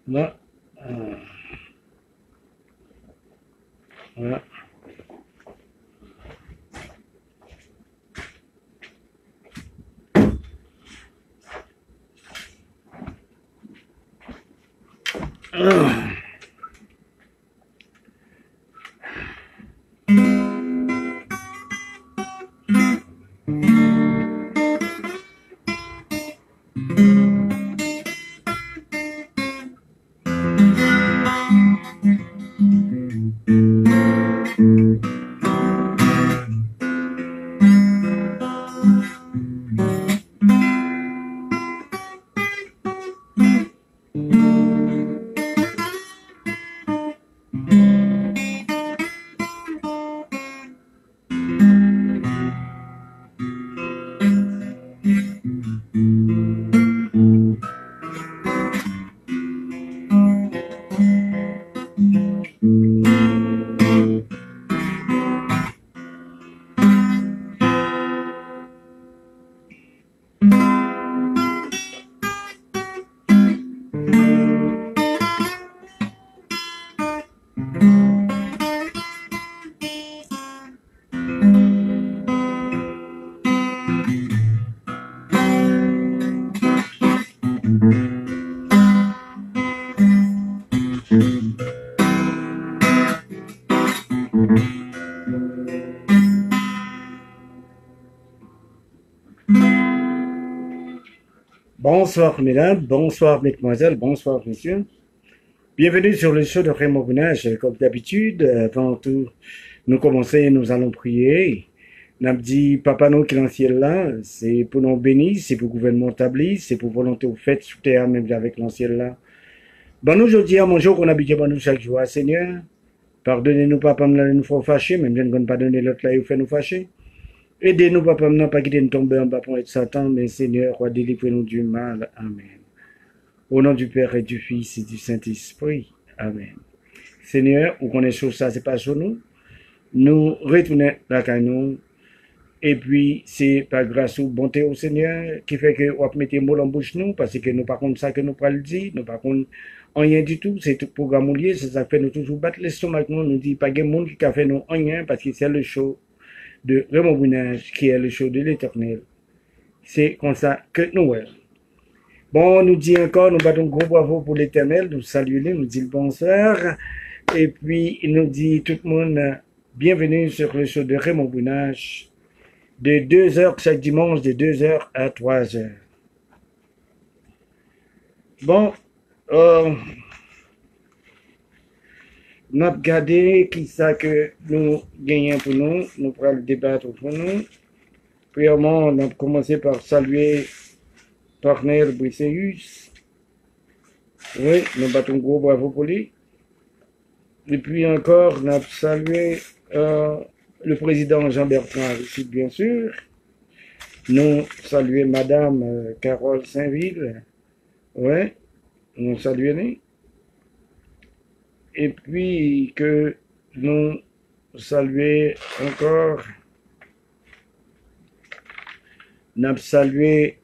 Là. Voilà. Bonsoir mesdames, bonsoir mesdemoiselles, bonsoir messieurs. Bienvenue sur le show de Raymond Bounage. Comme d'habitude, avant tout, nous commencer, nous allons prier. Nous avons dit, Papa nous qui est dans le ciel là, c'est pour nous bénir, c'est pour le gouvernement établi, c'est pour volonté au fait sous terre, même avec l'ancien là. Bon, nous aujourd'hui, à mon jour, qu'on habite bon nous chaque jour, Seigneur. Pardonnez-nous, Papa, nous faire fâcher, même si nous ne pas donner l'autre là, il fait nous fâcher. Aidez-nous, Papa, nous pas quitter nous tomber en bas pour être Satan, mais Seigneur, délivrez-nous du mal. Amen. Au nom du Père et du Fils et du Saint-Esprit. Amen. Seigneur, vous connaissez ça, c'est pas sur nous. Nous retournons la nous. Et puis, c'est par grâce ou bonté au Seigneur qui fait que vous mettez mots en bouche nous, parce que nous pas contre ça que nous pas le dire, nous pas contre rien du tout, c'est tout programme lié, c'est ça qui fait nous toujours battre l'estomac, nous dit pas de monde qui a fait nous rien, parce que c'est le show de Raymond Bounage qui est le show de l'Éternel. C'est comme ça que nous voyons. Bon, nous dit encore, nous battons gros bravo pour l'Éternel, nous saluons, nous dit le bonsoir, et puis il nous dit tout le monde, bienvenue sur le show de Raymond Bounage, de 2h chaque dimanche, de 2h à 3h. Bon, nous avons regardé qui ça que nous gagnons pour nous pourrons le débattre pour nous. Premièrement, on a commencé par saluer Partenaire Briseus. Oui, nous battons gros bravo pour lui. Et puis encore, on a salué le président Jean-Bertrand Aristide, bien sûr. Nous saluons Madame Carole Saint-Ville. Oui, nous saluons. Et puis que nous saluons encore, nous avons salué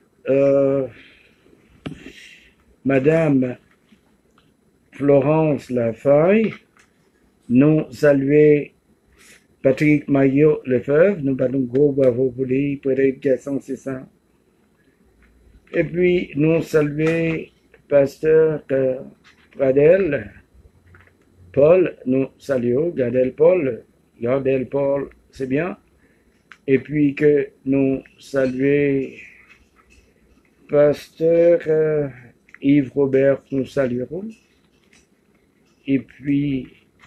Madame Florence Lafeuille, nous saluons Patrick Maillot Lefebvre, nous battons gros bravo pour lui, pour l'éducation, c'est ça. Et puis nous saluons Pasteur Pradel Paul, nous saluons Gardel Paul, c'est bien. Et puis que nous saluons Pasteur Yves Robert, nous saluerons. Et puis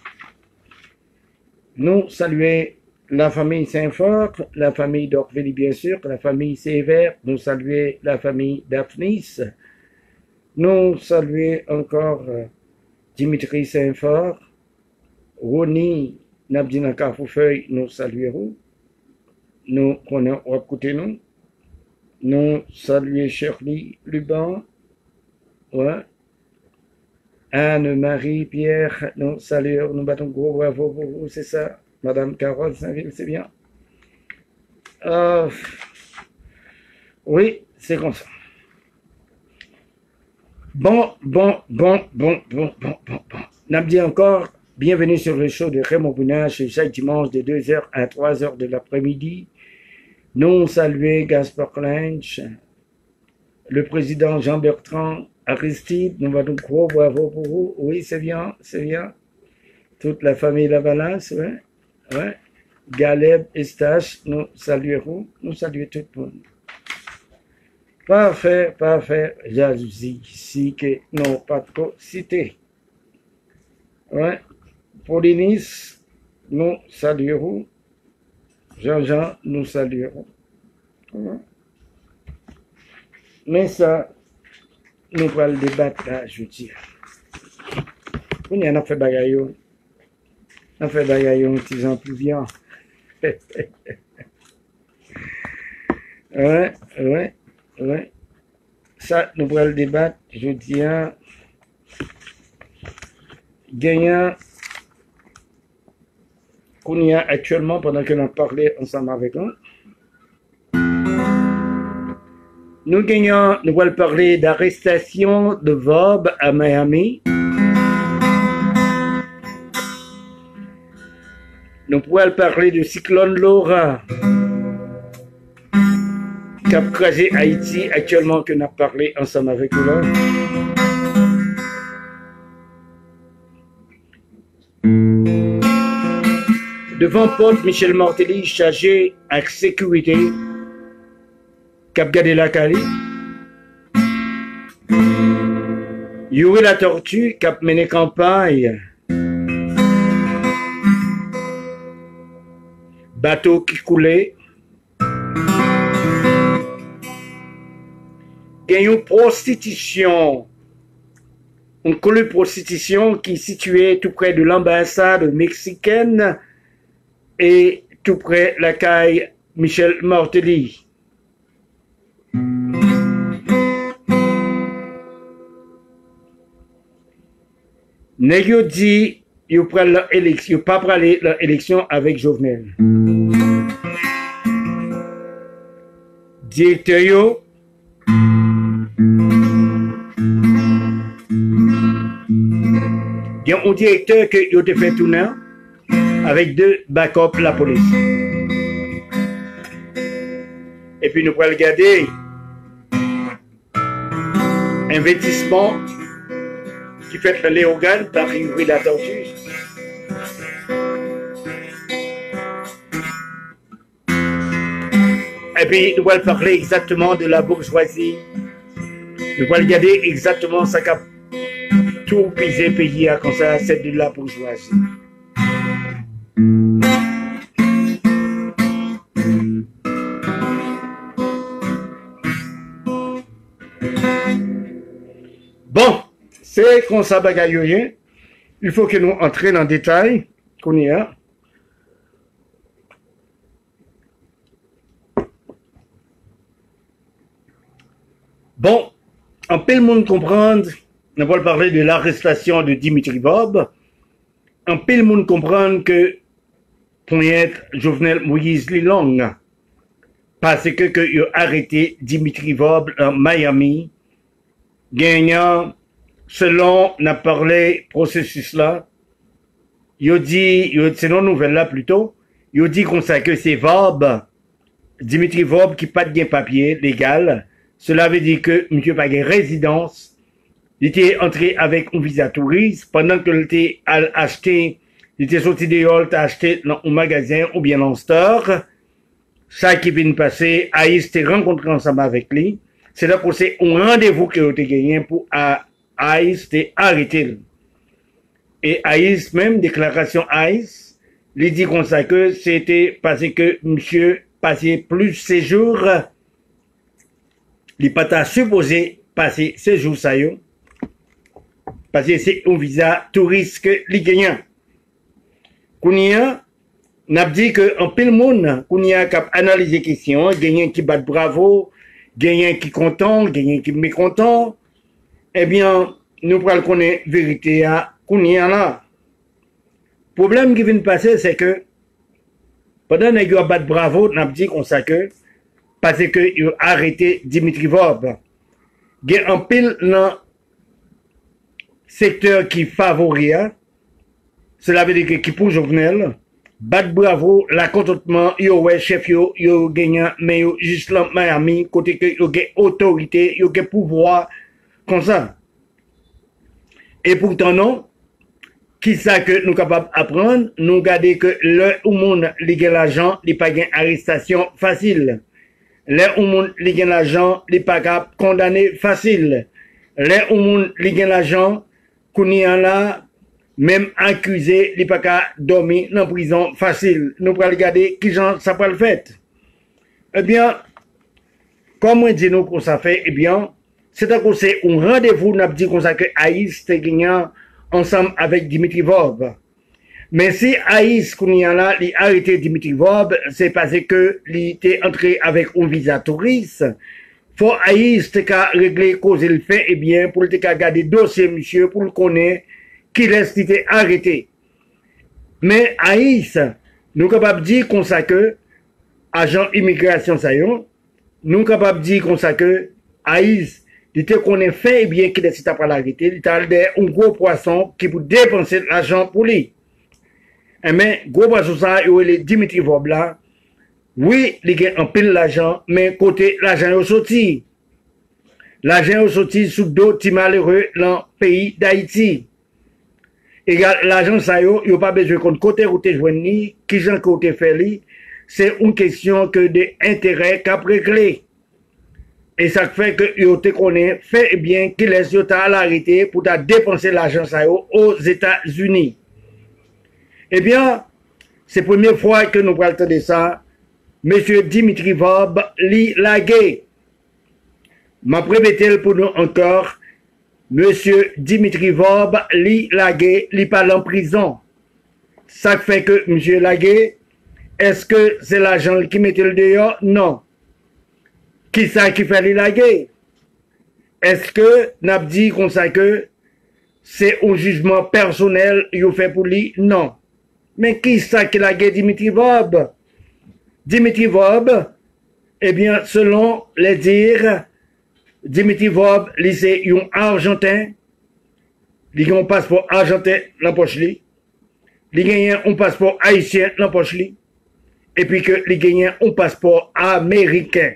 nous saluons la famille Saint-Fort, la famille d'Orvélie, bien sûr, la famille Sévère, nous saluons la famille d'Aphnis. Nous saluons encore Dimitri Saint-Fort, Roni Nabdina Carrefourfeuille, nous saluerons. Nous connaissons à côté nous. Nous saluons Shirley Luban. Ouais. Anne-Marie Pierre, nous saluons, nous battons gros bravo pour vous, c'est ça. Madame Carole Saint-Ville, c'est bien. Oui, c'est comme ça. Bon. N'a dit encore, bienvenue sur le show de Raymond Bounage, chaque dimanche de 2h à 3h de l'après-midi. Nous saluons Gaspard Lynch, le président Jean-Bertrand Aristide, nous allons gros bravo pour vous. Oui, c'est bien. Toute la famille Lavalas, ouais. Galeb, Estache, nous saluons tout le monde. Parfait. Jalousie ici que non pas trop cité. Ouais. Paulinis, nous saluons. Jean-Jean, nous saluons. Ouais. Mais ça, nous allons le débattre là, je veux dire. On y en a fait bagaillon. On a fait bagaillon, petits gens plus viens. Ouais. Ça, nous allons le débattre, je dis, gagnant qu'on y a actuellement pendant que nous parlons ensemble avec nous. Nous allons parler d'arrestation de Vob à Miami. Nous pourrons parler de cyclone Laura qui a crasé Haïti actuellement que nous avons parlé ensemble avec nous. Devant porte Michel Martelly chargé avec sécurité qui a gardé la Cali. Yuri la tortue qui a mené campagne. Bateau qui coulait. Il y a une prostitution, une colonie prostitution qui est située tout près de l'ambassade mexicaine et tout près de la caille Michel Martelly. Nègyo dit ils prennent leur élection, pas prendre leur élection avec Jovenel. Directeur yo, il y a un directeur que yo te fait tourner avec 2 backup la police. Et puis nous pourrons regarder investissement qui fait le Léogan par Yuri la tortue. Et puis nous allons parler exactement de la bourgeoisie. Nous allons regarder exactement ce qu'a tout pisé pays comme ça, c'est de la bourgeoisie. Bon, c'est comme ça bagaille. Il faut que nous entrions dans le détail qu'on y a. Bon, en peu le monde comprendre, on va parler de l'arrestation de Dimitri Vob. En peu le monde comprendre que pour être Jovenel Moïse Lilong, parce que il a arrêté Dimitri Vob en Miami, gagnant, selon n'a parlé processus là, il dit, selon nouvelle là plutôt, il dit comme ça que c'est Vob, Dimitri Vob qui pas de papier légal. Cela veut dire que monsieur pas de résidence. Il était entré avec un visa touriste pendant que il était acheté, il était sorti dehors, il était acheté dans un magasin ou bien dans un store. Ça qui vient de passer, Aïs s'est rencontré ensemble avec lui. C'est là pour c'est un rendez-vous qu'il a gagné pour Aïs t'est arrêté. Et Aïs, même déclaration Aïs, il dit comme ça que c'était parce que monsieur passait plus séjours. Il n'est pas supposé passer ces jours ça yo, parce que c'est un visa touriste que les gagnants. Kounia n'a dit que en pile monde, Kounia cap analyser question, gagnant qui bat bravo, gagnant qui content, gagnant qui mécontent. Eh bien, nous prenons connaître vérité à Kounia là. Problème qui vient de passer, c'est que pendant que nous bat bravo, n'a dit qu'on sait que parce que il a arrêté Dimitri Vob. Il y a un pile dans secteur qui favorise, cela veut dire que qui pour Jovenel, bat bravo, la contentement, yo ouais, chef yo gagnant, mais yo juste là, Miami, côté que yo gagne autorité, yo gagne pouvoir, comme ça. Et pourtant non, qui ça que nous capables d'apprendre, nous garder que le monde li gagne l'argent, li pas gagne arrestation facile. Le monde li gagne l'argent, li pas capable condamner facile. Le monde li gagne l'argent, qu'on y a là, même accusé, il n'y a pas qu'à dormir dans la prison facile. Nous allons regarder qui gens ça peut le faire. Eh bien, comme on dit nous qu'on ça fait, eh bien, c'est un rendez-vous, nous avons dit qu'on ça que Aïs était gagnant ensemble avec Dimitri Vob. Mais si Aïs, qu'on y a là, il a arrêté Dimitri Vob, c'est parce que il était entré avec un visa touriste. Faut Aïs te qu'à régler cause il fait, eh bien, pour te qu'à garder dossier, monsieur, pour le connaître, qui laisse été arrêté. Mais Aïs, nous capables de dire qu'on sait que agent immigration ça y est, nous capables de dire qu'on sait que Aïs, il était qu'on ait fait et bien qu'il laisse pas l'arrêter, il a un gros poisson qui peut dépenser l'argent pour lui. Mais gros poisson ça, il est Dimitri Vob là. Oui, il y a un pile l'argent, mais côté l'argent est sorti. L'argent est sorti sous d'autres malheureux dans le pays d'Haïti. Égal, l'argent, ça y a pas besoin qu'on côté où t'es joigné, qui j'en côté fait li, c'est une question que d'intérêt qu'a réglé. Et ça fait que yo te connaît, fait bien qu'il laisse yo ta à l'arrêter pour ta dépenser l'argent ça y a aux États-Unis. Eh bien, c'est la première fois que nous parlons de ça, monsieur Dimitri Vob li lagué. Ma prémételle pour nous encore, monsieur Dimitri Vob li lagué, li parle en prison. Ça fait que monsieur lagué, est-ce que c'est l'agent qui mettait le dehors? Non. Qui ça qui fait li lagué? Est-ce que n'a dit comme ça que c'est un jugement personnel qu'il fait pour lui? Non. Mais qui ça qui lagué Dimitri Vob? Dimitri Vob, eh bien, selon les dires, Dimitri Vob, c'est un Argentin, il a un passeport argentin dans la poche, il a un passeport haïtien dans la poche, et puis que il a un passeport américain.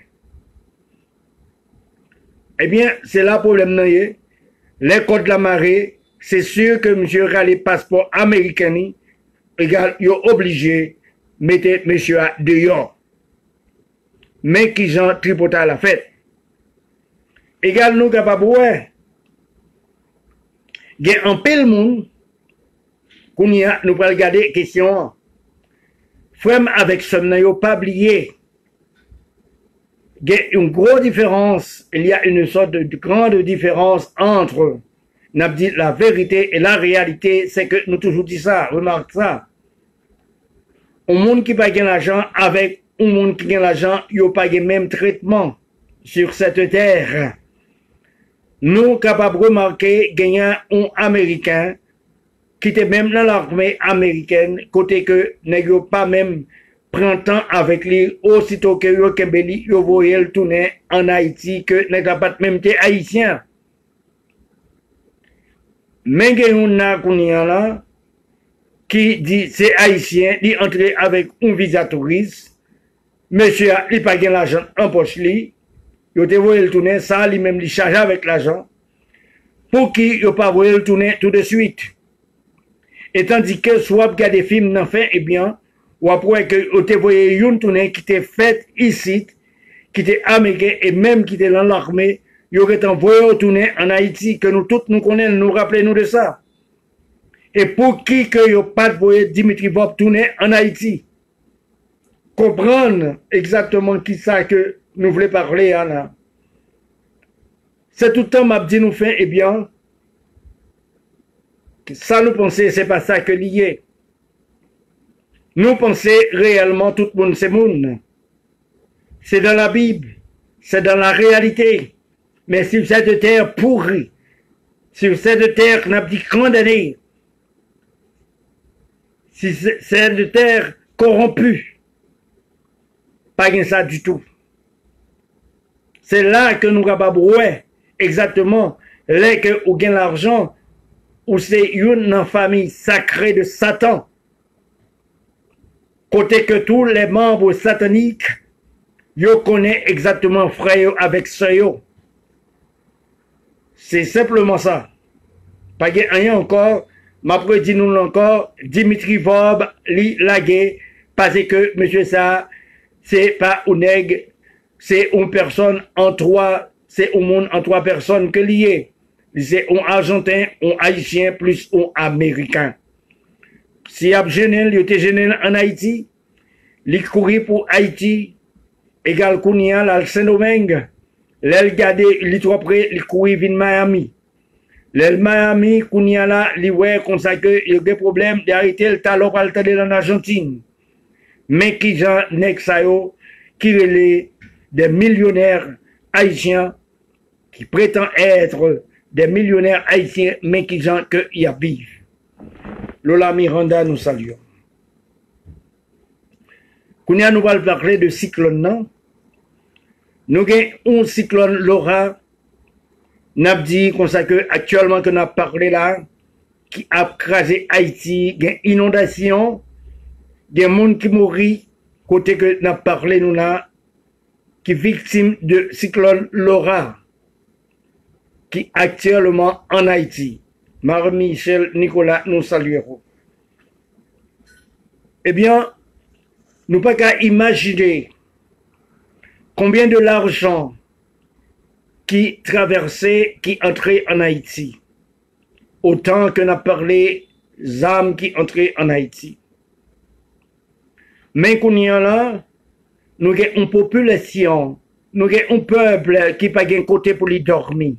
Eh bien, c'est là le problème. Les codes de la marée, c'est sûr que monsieur a les passeports américains, égal, il est obligé de mettre monsieur dehors. Mais qui j'en tripote à la fête. Égal, nous capables, ouais. Il y a un peu de monde, qu'on y a, nous allons regarder question. Frère avec ce n'a pas oublié. Il y a une grosse différence, il y a une sorte de grande différence entre, n'a dit la vérité et la réalité, c'est que nous toujours dit ça, remarque ça. Un monde qui paye l'argent avec un monde qui gagne l'argent, il n'y a pas le même traitement sur cette terre. Nous capables de remarquer qu'il un Américain qui était même dans l'armée américaine, côté que n'a pas même prend temps avec lui, aussitôt que yo kembeli, yo voyait le tourner en Haïti, que n'a pas même été haïtien. Mais il y a un là, qui dit c'est haïtien, il entre avec un visa touriste, monsieur, il pas gain l'argent en poche li, il te voyait le tourner, ça, lui-même, il charge avec l'argent, pour qu'il ne pas voyé le tourner tout de suite. Et tandis que soit regarde des films n'en fait, eh bien, ou après que vous te voyez une tournée qui était faite ici, qui était américain et même qui était dans l'armée, il aurait envoyé au tournée en Haïti, que nous tous nous connaissons, nous rappelons de ça. Et pour qui que vous pas voyé Dimitri Vob tourner en Haïti? Comprendre exactement qui ça que nous voulons parler, là. C'est tout le temps, m'a dit nous fait, eh bien, ça nous pensait, c'est pas ça que lié. Nous pensons réellement tout le monde, c'est monde. C'est dans la Bible, c'est dans la réalité. Mais sur cette terre pourrie, sur cette terre qu'on a dit condamnée, sur cette terre corrompue, pas de ça du tout. C'est là que nous avons ouais, exactement, là que nous gagnons l'argent, ou c'est une famille sacrée de Satan, côté que tous les membres sataniques, yo connaissent exactement frère avec sœur. C'est simplement ça. Pas rien encore, m'après dit nous encore, Dimitri Vob, li lagué, parce que monsieur ça, c'est pas un nègre, c'est une personne en trois, c'est un monde en trois personnes que lié. C'est un Argentin, un Haïtien plus un Américain. Si il était gêné en Haïti, il courait pour Haïti, égal Kounia, là, le Saint-Domingue, l'el gade, il trop près, il courait vers Miami. L'el Miami, Kounia là, il ouais, comme ça que, il y a des problèmes d'arrêter le talon pour aller en Argentine. Mais qui j'en nexayo, qui relève des millionnaires haïtiens, qui prétendent être des millionnaires haïtiens, mais qui gens que y a vivent. Lola Miranda nous saluons. Kounia nous va parler de cyclone, non? Nous avons un cyclone Laura, n'a dit comme ça que actuellement que nous avons parlé là, qui a crasé Haïti, il y a une inondation, il y a des gens qui mourent, côté que nous avons parlé nous là, qui victime de cyclone Laura, qui actuellement en Haïti. Marie-Michel Nicolas, nous saluons. Eh bien, nous pas qu'à imaginer combien de l'argent qui traversait, qui entrait en Haïti. Autant que n'a parlé des âmes qui entraient en Haïti. Mais qu'on y a là, nous avons une population, nous avons un peuple qui n'a pas de côté pour y dormir.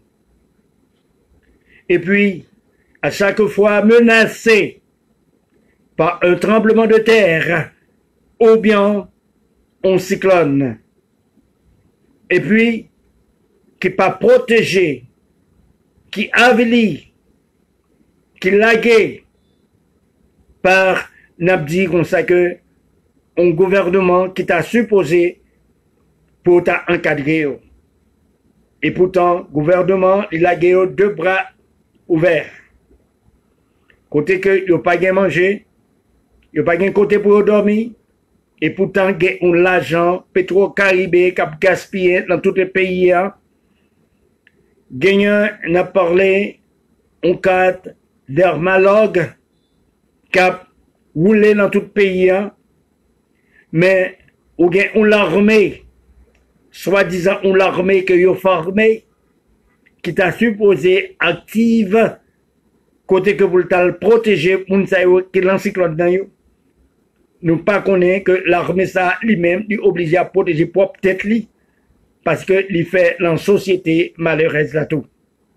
Et puis, à chaque fois menacé par un tremblement de terre ou bien un cyclone. Et puis, qui n'est pas protégé, qui avilit, qui lagué par Nabdi comme ça que un gouvernement qui t'a supposé pour t'encadrer. Et pourtant, le gouvernement, il a deux bras ouverts. Côté que il n'y a pas de manger, il n'y a pas de côté pour dormir, et pourtant il y a l'argent pétro-caribé qui a gaspillé dans tous les pays. Gagnant n'a parlé un cadre d'hermalogue qui a roulé dans tout le pays, mais il y a une armée, soi-disant une armée que vous formée, qui t'a supposé active côté que vous le protéger, qui l'encyclone dans vous. Nous pas connaît que l'armée ça lui-même lui obligé à protéger propre tête lui parce que il fait la société malheureuse là tout.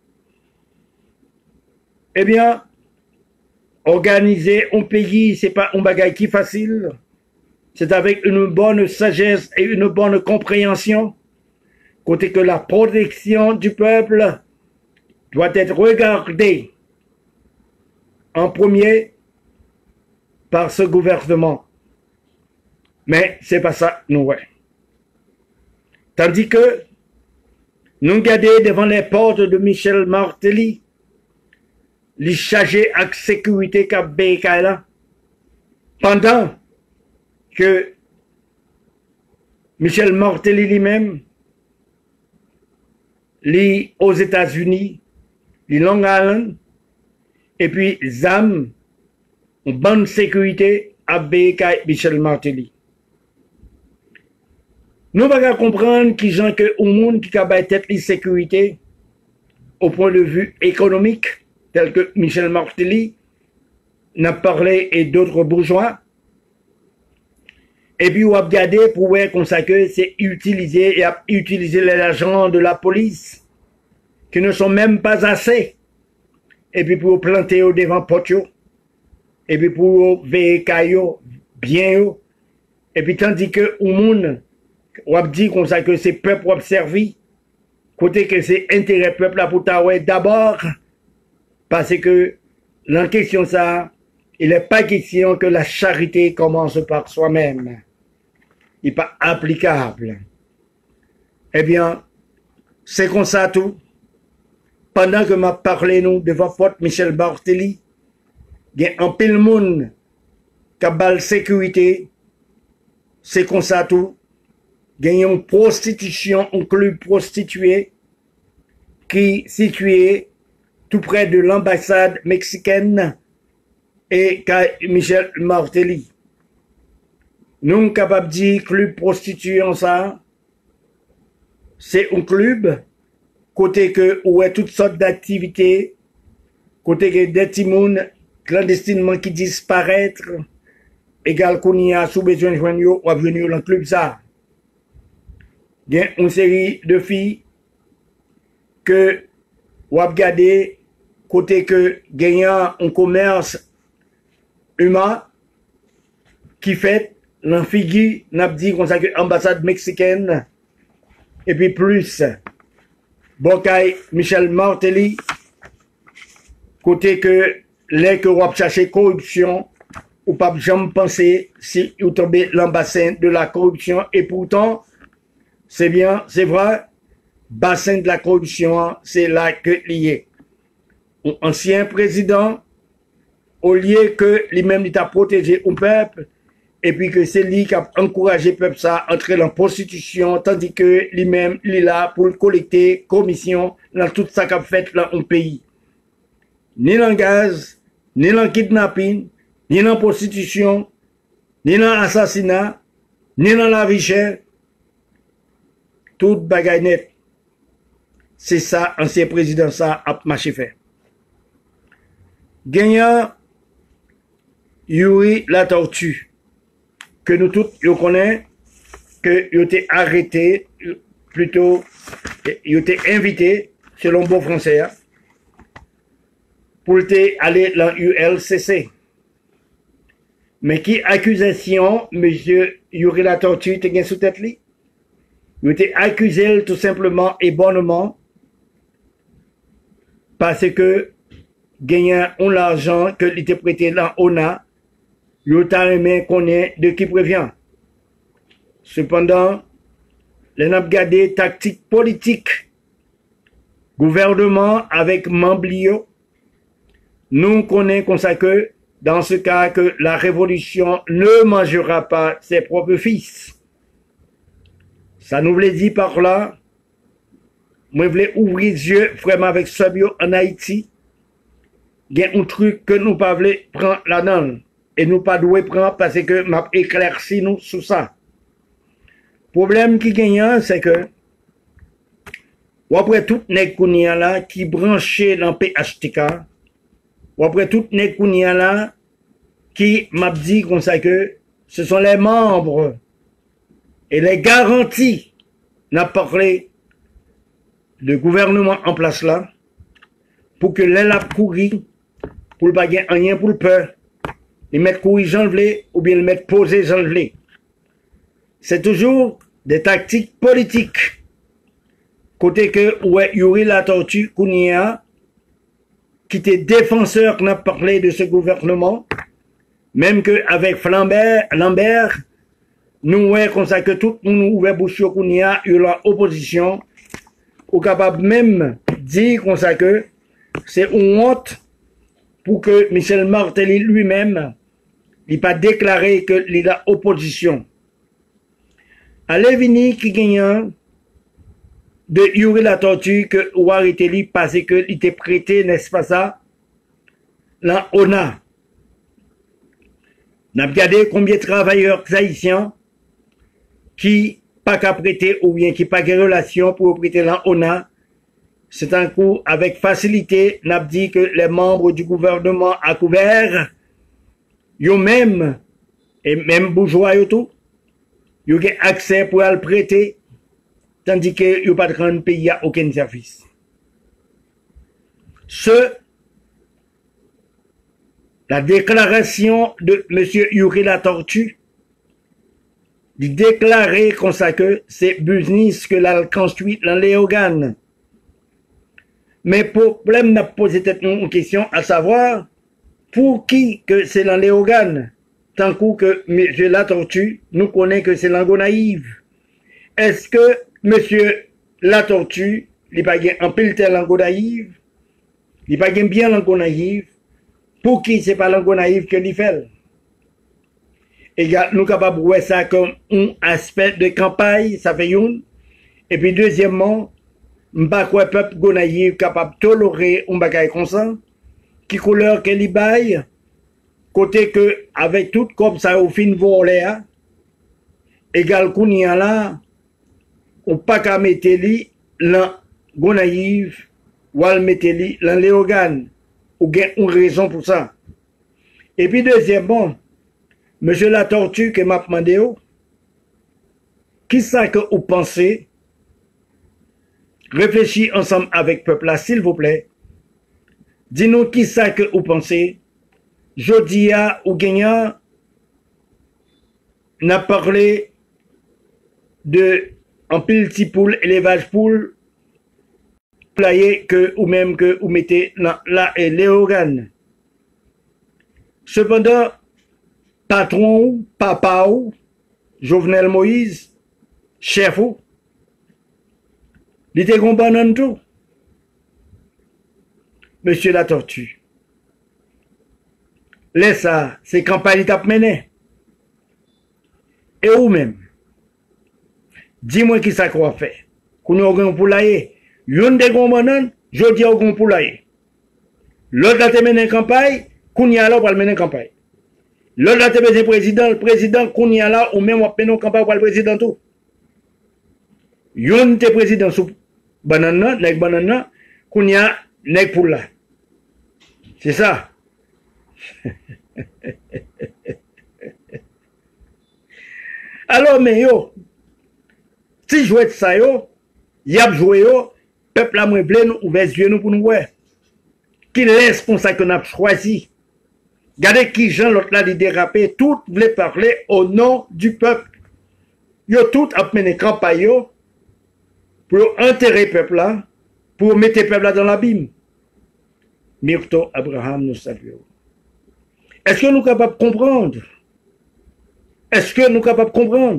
Eh bien, organiser un pays, c'est pas un bagage qui facile. C'est avec une bonne sagesse et une bonne compréhension. Côté que la protection du peuple doit être regardée en premier par ce gouvernement. Mais c'est pas ça, nous, ouais. Tandis que nous regardons devant les portes de Michel Martelly, les chargés avec sécurité qu'a là, pendant que Michel Martelly lui-même, lui aux États-Unis, lui Long Island, et puis ZAM, une bonne sécurité à Michel Martelly. Nous allons comprendre qu'ils ont que un monde qui a tête de sécurité au point de vue économique, tel que Michel Martelly n'a parlé et d'autres bourgeois. Et puis, on va regarder pour voir comme ça que c'est utiliser l'argent de la police, qui ne sont même pas assez. Et puis, pour planter au devant potio. Et puis, pour veiller caillou, bien. Et puis, tandis que, au monde, on va dire comme ça que c'est peuple observé, côté que c'est intérêt peuple là pour t'avoir d'abord, parce que, la question ça, il n'est pas question que la charité commence par soi-même. Il n'est pas applicable. Eh bien, c'est comme ça tout. pendant que m'a parlé nous devant porte Michel Barthélémy, il y a un pile monde qui a bal sécurité, c'est comme ça tout. Il y a une prostitution, un club prostitué qui est situé tout près de l'ambassade mexicaine et Michel Martelly. Nous sommes capables de dire club prostitué en ça, c'est un club côté que où il y a toutes sortes d'activités, côté que des timounes clandestinement qui disparaissent, égal qu'on y a sous besoin de joindre ou à venir dans le club ça. Il y a une série de filles que ou à regarder côté que gagnant un commerce humain qui fait l'enfigure n'a dit qu'on ça que ambassade mexicaine et puis plus Bokay Michel Martelly côté que les que on chercher corruption ou pas jamais penser si vous tombez l'ambassade de la corruption et pourtant c'est bien, c'est vrai, bassin de la corruption, c'est là que lié. Un ancien président, au lieu que lui-même il a protégé un peuple, et puis que c'est lui qui a encouragé le peuple ça à entrer dans la prostitution, tandis que lui-même il est là pour collecter commission dans tout ça qu'a fait dans un pays. Ni dans le gaz, ni dans le kidnapping, ni dans la prostitution, ni dans l'assassinat, ni dans la richesse. Tout bagaille net. C'est ça, ancien président, ça a marché fait. Gagnant, Yuri la tortue, que nous tous, nous connaissons, que il été arrêté, plutôt, il été invité, selon bon français, pour aller dans l'ULCC. Mais qui accusation, monsieur Yuri la tortue, te gagne sous tête li? Il a été accusé tout simplement et bonnement parce que gagnant l'argent que il était prêté dans ONA, il a aimé connaître de qui prévient. Cependant, les n'a regardé tactique politique, gouvernement avec membre, nous connaissons comme ça que dans ce cas que la révolution ne mangera pas ses propres fils. Ça nous voulait dire par là, moi je voulais ouvrir les yeux vraiment avec Sabio en Haïti. Il y a un truc que nous pas voulons prendre là-dedans. Et nous pas doué prendre parce que m'a éclairci nous sur ça. Problème qui gagne, c'est que, ou après tout nèg kounia là, qui branché dans PHTK, ou après tout nèg kounia là, qui m'a dit comme ça que, ce sont les membres et les garanties n'a parlé de gouvernement en place là pour que les la courir pour le bagage rien pour le peur ils mettent courir j'enlever ou bien le mettre poser j'enlever. C'est toujours des tactiques politiques côté que ouais Yuri la tortue Kounia qui était défenseur n'a parlé de ce gouvernement même que avec Lambert nous voyons comme ça que tout le monde ouvert bouche qu'on y a eu l'opposition, ou capable même dire comme ça que c'est une honte pour que Michel Martelly lui-même n'ait pas déclaré que il a opposition. Allez venir qui gagne de Yuri la tortue que ou arrêté lui parce que il était prêté, n'est-ce pas ça, la ONA. N'a regardé combien de travailleurs haïtiens qui pas qu'à prêter ou bien qui pas de relation pour prêter là ONA, c'est un coup avec facilité, n'a dit que les membres du gouvernement à couvert, yo même, et même bourgeois yo tout, yo ont accès pour le prêter, tandis que yo pas de grand pays à aucun service. La déclaration de monsieur Yuri la tortue, il déclarait comme ça que c'est business que la construit dans les organes. Mais problème n'a posé une question à savoir pour qui que c'est dans les organes. Tant que monsieur la tortue nous connaît que c'est langue naïve. Est-ce que monsieur la tortue, il pas en pile tel langue naïve Il pas bien l'ango naïf. Pour qui c'est pas l'ango naïf que l'il fait. Et nous capables de voir ça comme un aspect de campagne, ça fait une. Et puis deuxièmement, m'pas quoi peuple go naïf capable de tolérer un bagage comme ça, qui couleur que li baille, côté que avec tout comme ça au fin volé, égal kounia là, ou pas qu'à mettre li dans go naïf, ou à mettre li dans les organes, ou gain une raison pour ça. Et puis deuxièmement, monsieur la tortue que m'a demandé, qui ça que vous pensez? Réfléchis ensemble avec le peuple là, s'il vous plaît. Dis-nous qui ça que vous pensez. Jodia ou gagnant n'a parlé de en pile petit poule, élevage poule, playé que ou même que vous mettez là et les organes. Cependant, patron ou papa ou Jovenel Moïse, chef ou, il était combattant tout. Monsieur la tortue. Laisse ça, c'est campagne t'a mené. Et ou même, dis-moi qui ça qu'on fait. Qu'on a un poulailler. Yon de combattant, je dis au grand poulailler. L'autre a mené campagne, qu'on y a là pour le mener campagne. L'autre a mené président, le président qu'on y a là, ou même on mené campagne pour le président tout. Yon te président sous banana, nek banana, qu'on y a nek pour là. C'est ça. Alors, mais yo, si jouer ça yo, y a joué yo, peuple a moins plein, ouvert les yeux nous pour nous voir. Qui laisse pour ça qu'on a choisi. Regardez qui Jean l'autre là dit déraper, tout voulait parler au nom du peuple. Yo tout a mené campagne yo, pour enterrer peuple là, pour mettre peuple là dans l'abîme. Myrto Abraham nous saluons. Est-ce que nous sommes capables de comprendre? Est-ce que nous sommes capables de comprendre?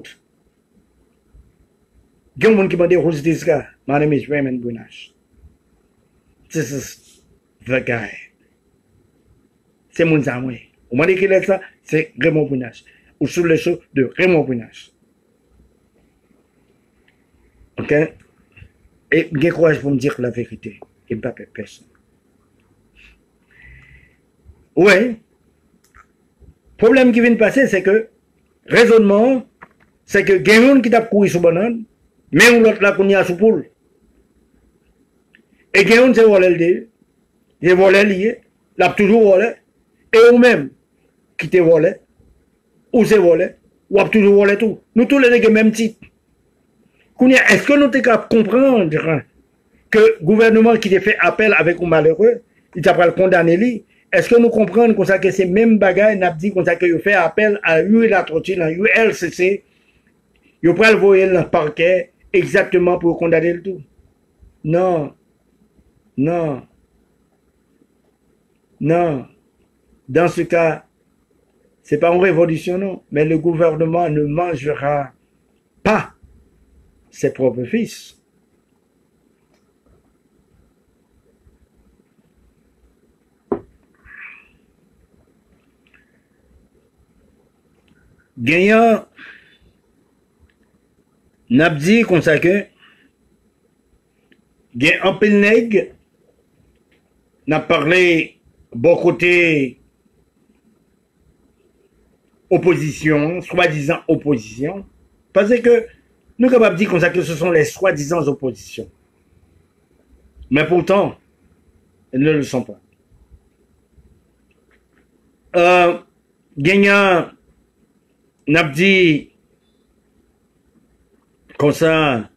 Il y a des gens qui m'ont dit, who's this guy? My name is Raymond Bunash. This is the guy. C'est mon ami. Vous m'avez dit qu'il est ça? C'est Raymond Bunash. Ou sur le show de Raymond Bunash. Ok? Et j'ai courage pour me dire la vérité. Et pas personne. Ouais. Problème qui vient de passer, c'est que, raisonnement, c'est que, quelqu'un qui t'a couru sous banane, mais l'autre là qu'on y a sous poule. Et quelqu'un c'est volé le dé, il est volé lié, l'a toujours volé, et ou même, qui t'est volé, ou c'est volé, ou a toujours volé tout. Nous tous les deux même titre. Est-ce que nous sommes capables de comprendre que le gouvernement qui t'a fait appel avec un malheureux, il t'a pas le condamné lui? Est-ce que nous comprenons comme ça que ces mêmes bagages n'a dit comme ça que vous fait appel à la tortue dans ULCC, vous pouvez le voir dans le parquet exactement pour condamner le tout? Non. Non. Non. Dans ce cas, c'est pas une révolution, non, mais le gouvernement ne mangera pas ses propres fils. Gagnant, n'a dit comme ça que, gagnant un peu de nègre, n'a parlé bon côté opposition, soi-disant opposition, parce que nous sommes capables de dire comme ça que ce sont les soi-disant oppositions. Mais pourtant, elles ne le sont pas. Gagnant, n'a dit comme ça,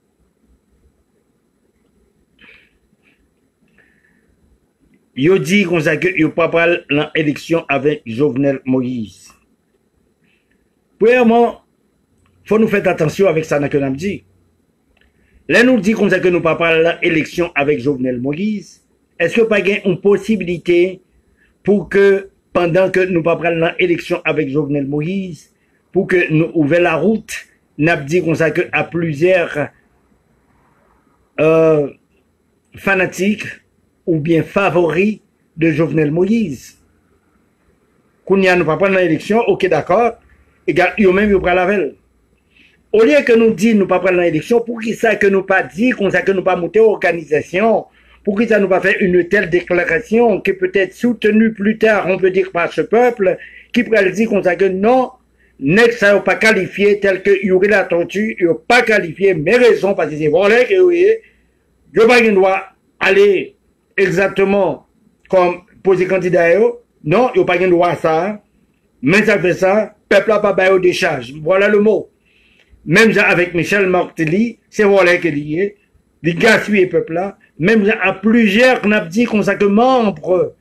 il dit comme ça que il pas parler dans l'élection avec Jovenel Moïse. Premièrement, faut nous faire attention avec ça que nous dit. Là nous dit comme ça que nous pas parler dans l'élection avec Jovenel Moïse. Est-ce que pas y a une possibilité pour que pendant que nous pas parler dans l'élection avec Jovenel Moïse, pour que nous ouvrions la route, n'a dit comme ça que à plusieurs fanatiques ou bien favori de Jovenel Moïse. Qu'on y a nous pas prendre l'élection, ok d'accord, et yo même yo prend la veille. Au lieu que nous disons nous pas prendre l'élection, pour qui ça que nous pas dit, qu'on ça que nous pas monter organisation, pour qui ça nous pas fait une telle déclaration qui peut être soutenue plus tard, on peut dire par ce peuple, qui pourrait dire qu'on ça que non, n'est ça pas qualifié tel que Yuri la tortue, il pas qualifié, mes raisons parce que c'est volé que oui, je pas doit aller exactement comme poser candidat, non, il pas droit à ça, mais ça fait ça, peuple n'a pas baillé aux décharges, voilà le mot. Même avec Michel Martelly, c'est voilà que lié, les gaspillés le peuple là, même à plusieurs qu'on a dit qu'on s'est que membres,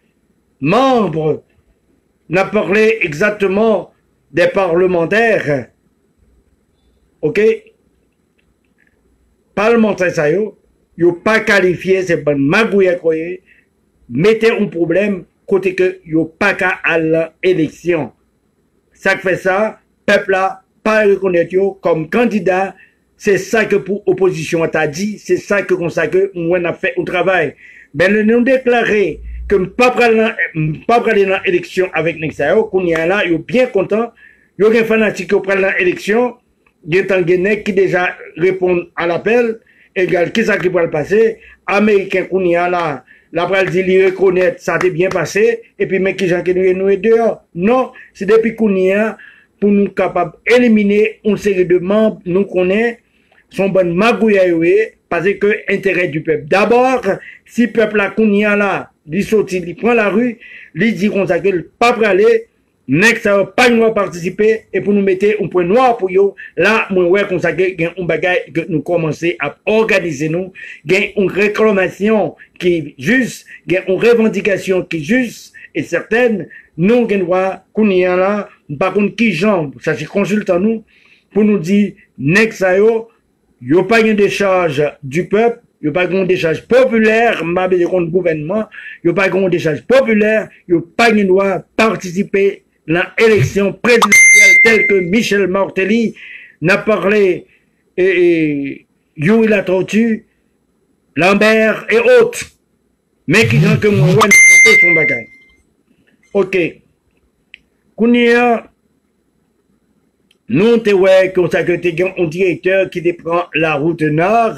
n'a parlé exactement des parlementaires, ok, parlementaires ça yo pas qualifié, c'est bon magouille croyez, mettez un problème côté que yo pas qu'à à l'élection. Ça fait ça, peuple là pas reconnaître yo comme candidat, c'est ça que pour opposition t'a dit, c'est ça que consacre on a fait au travail. Ben nous déclarer que pas prendre dans l'élection avec Nexayo, qu'on y a là, yo bien content, yo gen fanatique qui prend l'élection, gen tant gen qui déjà répond à l'appel, égal qui ça qui va le passer, américain qu'on y a là, la pral dit li reconnaître ça t'est bien passé et puis mais qui gens qui nous dehors. Non, c'est depuis qu'on y a pour nous capables d'éliminer une série de membres, nous connaissons, son bon magouille parce que intérêt du peuple. D'abord, si le peuple a kounia là, il sortit, il prend la rue, il dit qu'on s'appelle pas pour aller, next ça va pas nous participer et pour nous mettre un point noir pour eux, là, moi ouais qu'on s'appelle un bagage que nous commencer à organiser nous, une réclamation qui est juste, une revendication qui est juste et certaine, nous gen droit kounia là, par contre qui jambe, ça c'est consultant nous pour nous dire next ça yo pas une décharge du peuple, yo pas une décharge populaire, m'a besoin contre gouvernement, yo pas une décharge populaire, yo pas une droit participer dans l'élection présidentielle telle que Michel Martelly n'a parlé et Yuri la tortue, Lambert et autres, mais qui ont que moi ouais son bagage. OK. Kounia nous te ouais qu'on s'accueille un directeur qui prend la route nord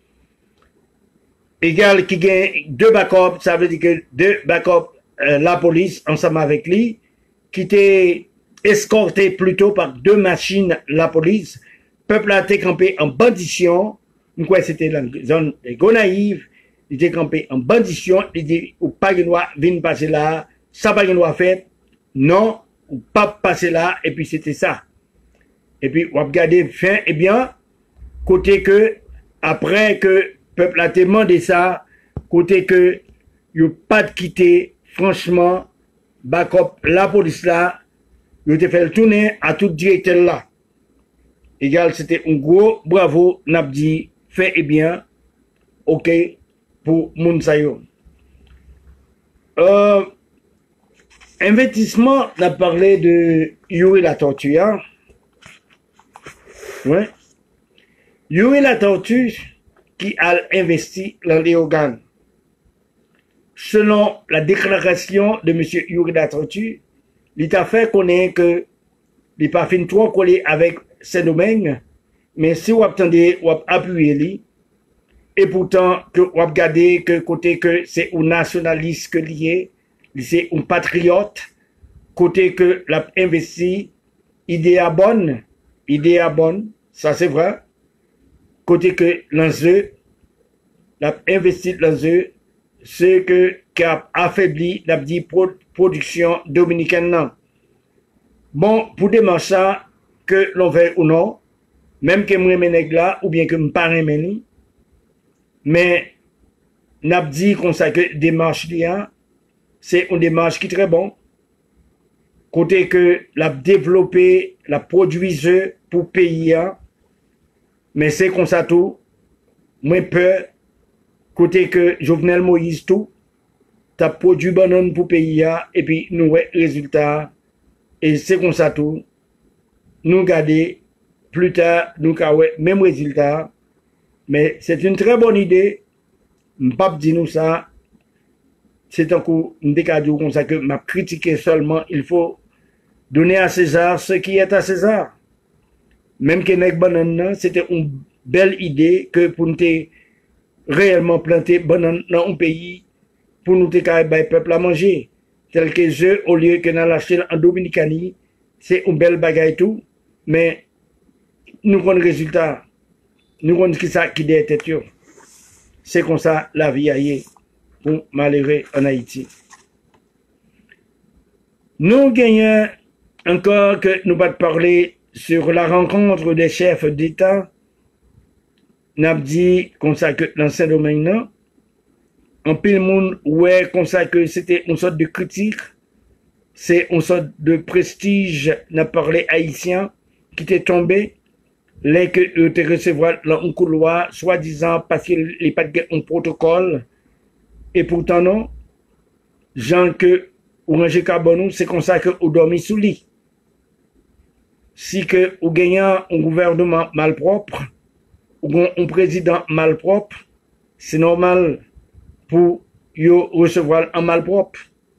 égal qui gagne deux backups, ça veut dire que deux backups la police ensemble avec lui qui était escorté plutôt par deux machines la police, peuple a été campé en bandition, quoi c'était la zone de Gonaïve, il était campé en bandition, il dit ou pas qu'il doit venir passer là, ça pas qu'il doit faire, non, ou pas passer là et puis c'était ça. Et puis, on va regarder fin, eh bien, côté que, après que peuple a demandé ça, côté que, il n'y a pas de quitter, franchement, backup, la police là, il a fait le tourner à tout directeur là. Égal, c'était un gros bravo, n'a dit, fait eh bien, ok, pour Mounsayo. Investissement, on a parlé de Yuri la tortue, hein? Ouais. Yuri la tortue qui a investi dans les organes. Selon la déclaration de M. Yuri la tortue, l'État fait connaître que il n'est pas fin trop collé avec ces domaines, mais si vous attendez, vous appuyez lui, et pourtant que vous regardez que côté que c'est un nationaliste que lié, c'est un patriote, côté que l'a investi, idée à bonne, ça c'est vrai. Côté que l'enjeu, l'a investi l'enjeu, c'est que qui a affaibli la production dominicaine. Bon, pour démarrer ça, que l'on veut ou non, même que moi je là, ou bien que je ne pas mais n'a dit qu'on sait que démarche là, c'est une démarche qui est très bon. Côté que la développer, la produise pour pays, mais c'est comme ça tout. Moi peur, côté que Jovenel Moïse tout, t'as produit banane pour pays, et puis nous ouais résultat, et c'est comme ça tout. Nous garder plus tard, nous ouais même résultat, mais c'est une très bonne idée. M'pap dit nous ça, c'est un coup, comme ça que m'a critiqué seulement, il faut donner à César ce qui est à César. Même que Nek Banane, c'était une belle idée que pour nous réellement planter banane dans un pays, pour nous le peuple à manger. Tel que je, au lieu que nous l'acheter en Dominicanie, c'est une belle bagaille tout, mais nous avons le résultat. Nous avons qui ça qui est tête. C'est comme ça la vie aille pour malheureux en Haïti. Nous gagnons encore que nous pas parler sur la rencontre des chefs d'État. N'a dit comme ça que dans ce domaine-là, en pile monde ouais comme ça que c'était une sorte de critique, c'est une sorte de prestige n'a parlé haïtien qui était tombé les que te recevoir dans un couloir soi-disant parce qu'il n'y a pas de protocole et pourtant non gens que ou ranger carbone c'est comme ça que ou dormi sous lit si que ou gagnant un gouvernement malpropre ou un président malpropre c'est normal pour yo recevoir un malpropre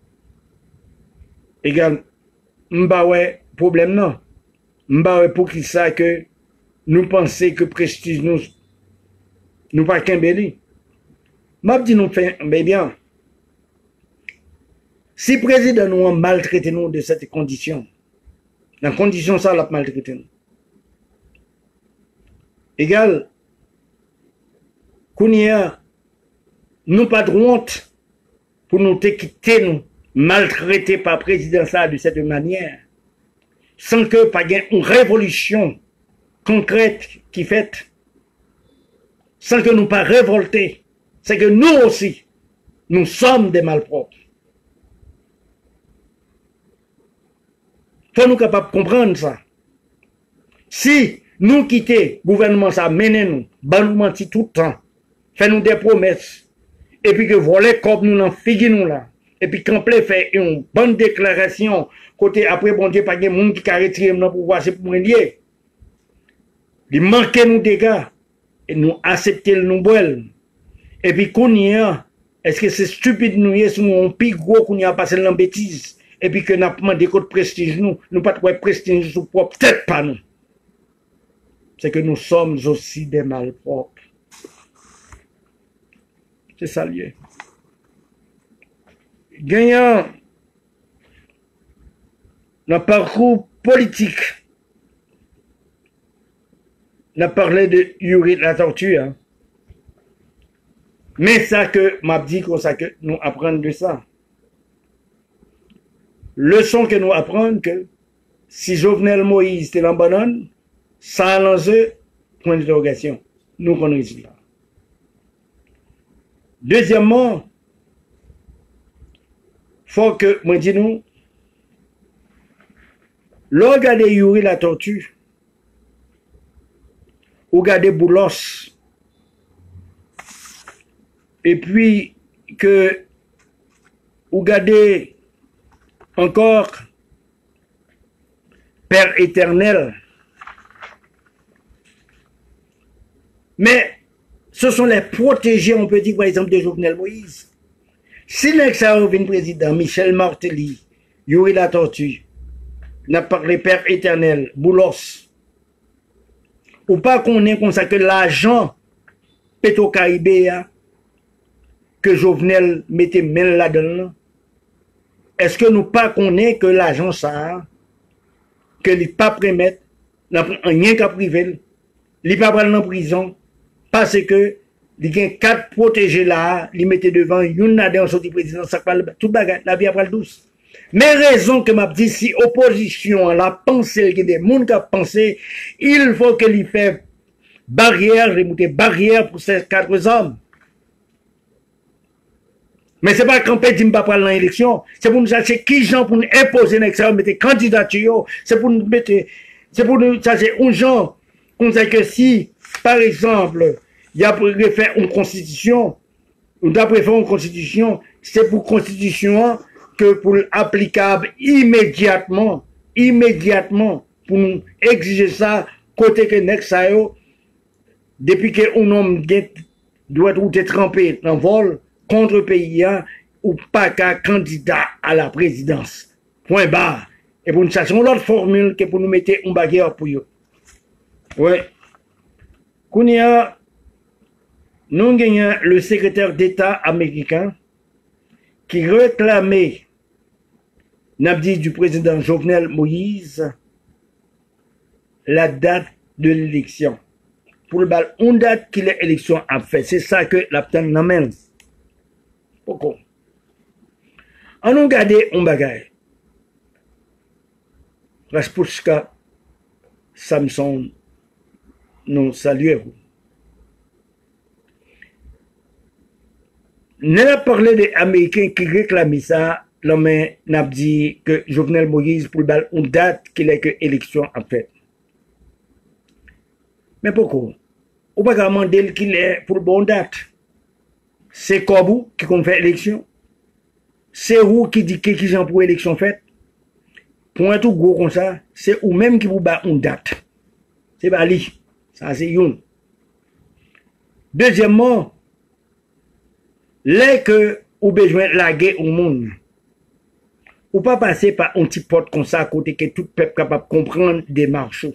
égal m'ba ouais problème non m'ba ouais pour qui ça que nous pensons que prestige nous pas qu'un béli. M'a dit nous fait bien. Si le président nous a maltraité nous de cette condition, dans condition ça l'a maltraité nous. Égal, Kounia, nous pas de honte pour nous quitter nous, maltraiter par le président ça de cette manière, sans que pas une révolution concrète qui fait, sans que nous pas révolter, c'est que nous aussi, nous sommes des malpropres. Faut nous capables de comprendre ça. Si nous quittons le gouvernement, ça mène nous, nous mentir tout le temps, fait nous des promesses, et puis que voler comme nous n'en figure nous là, et puis quand on fait une bonne déclaration, côté après bon Dieu, pas de monde qui a retiré notre pouvoir, c'est pour lier. Il manque nous des gars et nous accepter le nouvel. Et puis qu'on y a, est-ce que c'est stupide nous y est, nous on plus gros qu'on y a passé dans bêtise et puis que n'a pas demandé de prestige nous pas de prestige sous propre peut-être pas nous. C'est que nous sommes aussi des malpropres. C'est ça lié. Gagnant le parcours politique. On a parlé de Yuri la tortue. Hein. Mais ça que m'a dit comme ça que nous apprenons de ça. Leçon que nous apprenons que si Jovenel Moïse te l'abandonne, ça a lancé point d'interrogation. Nous connaissons là. Deuxièmement, faut que moi dis nous, l'organe de Yuri la tortue, ou garder Boulos, et puis que ou garder encore Père éternel. Mais ce sont les protégés, on peut dire par exemple de Jovenel Moïse. Si l'ex-Arvin président Michel Martelly, Yuri la tortue, n'a parlé Père éternel, Boulos, ou pas qu'on ait comme ça que l'argent Petro-Caribéen que Jovenel mettait main là-dedans, est-ce que nous pas qu'on ait que l'argent ça, que les pas permettre, rien qu'à privé, les pas prendre en prison, parce que il y a 4 protégés là, ils mettaient devant, une n'a dans sorti président, ça parle tout bagarre, la vie après le douce. Mais raison que m'a dit, si opposition a la pensée, il y a des gens qui ont pensé, il faut qu'il fasse barrière, remonter barrière pour ces 4 hommes. Mais c'est pas qu'on peut dire pas prendre l'élection, c'est pour nous chercher qui gens pour nous imposer l'élection, mettre candidature, c'est pour nous mettre, c'est pour nous chercher un gens, on sait que si, par exemple, il y a pour faire une constitution, ou d'après faire une constitution, c'est pour constitution que pour l'applicable immédiatement, pour nous exiger ça, côté que Nexayo, depuis que un homme doit être trempé dans le vol contre le pays, ou pas qu'un candidat à la présidence. Point barre. Et pour nous chercher l'autre formule que pour nous mettre un bagarre pour eux. Oui. Kounia, nous gagnons le secrétaire d'État américain qui réclamait Nabdi du président Jovenel Moïse la date de l'élection. Pour le bal, une date que l'élection a fait. C'est ça que l'abtain n'amène. Pourquoi? On a gardé un bagage. Raspuska Samson nous saluons. On a parlé des Américains qui réclamaient ça. L'homme n'a dit que Jovenel Moïse pour le bal, une date qu'il a que l'élection a fait. Mais pourquoi? On ne peut pas demander qu'il est pour bonne date. C'est Kobou qui compte faire l'élection. C'est vous qui dit qui j'en pour l'élection faite. Pour un tout gros comme ça, c'est ou même qui vous bat une date. C'est pas lui. Ça c'est une. Deuxièmement, les que vous besoin de laguer au monde. Ou pas passer par un petit porte comme ça à côté que tout peuple capable de comprendre des marches.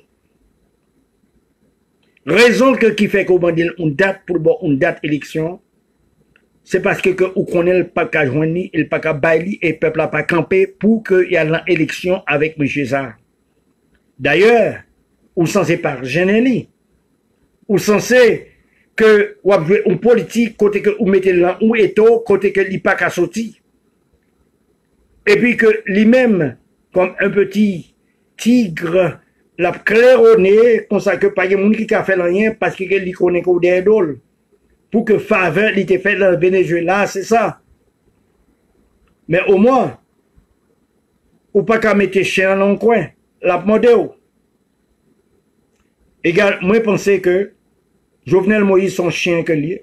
Raison que qui fait qu'on dit une date pour une date élection, c'est parce que vous connaissez le pas qu'à joindre, le pas qu'à bailler et le peuple n'a pas campé pour qu'il y ait l'élection avec M. Zah. D'ailleurs, vous censé par Genelli, vous censé que vous avez une politique côté que vous mettez là où est côté que il pas qu'à sortir. Et puis que lui-même, comme un petit tigre, la claironné, comme ça que pas de monde qui a fait rien parce qu'il connaît qu'au des idoles. Pour que faveur il était fait dans le Venezuela, c'est ça. Mais au moins, ou pas qu'à mettre chien dans le coin, la modèle. Égal, moi je pensais que Jovenel Moïse son chien que lui.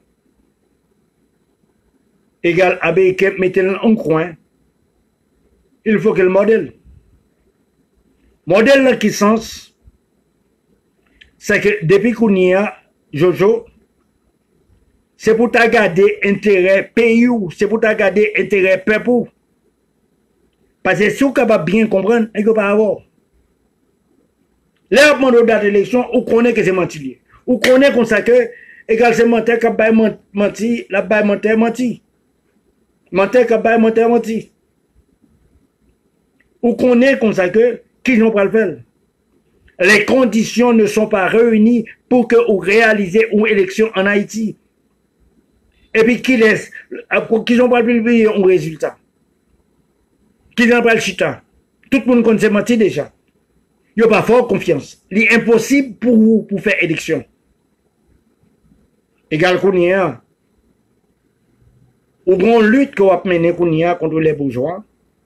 Égal, avec mettre dans un coin, il faut que le modèle. Modèle là qui sens, c'est que depuis qu'on y a, Jojo, c'est pour ta garder intérêt pays ou c'est pour ta garder intérêt peuple. Parce que si vous êtes capable de bien comprendre, il ne peut pas avoir. Là, on date d'élection, on connaît que c'est menti. On connaît comme ça que, égal, c'est menteur qui a menti, la baille menteur menti. Menteur qui a menteur menti. On connaît comme ça que, qui n'ont pas le faire. Les conditions ne sont pas réunies pour que vous réalisez une élection en Haïti. Et puis, qui laisse, qu'ils n'ont pas publié un résultat. Qu'ils n'ont pas le chita. Tout le monde connaît menti déjà. Il n'y a pas fort confiance. Il est impossible pour vous pour faire élection. Égal qu'on y a. Ou grande lutte qu'on va mener contre les bourgeois.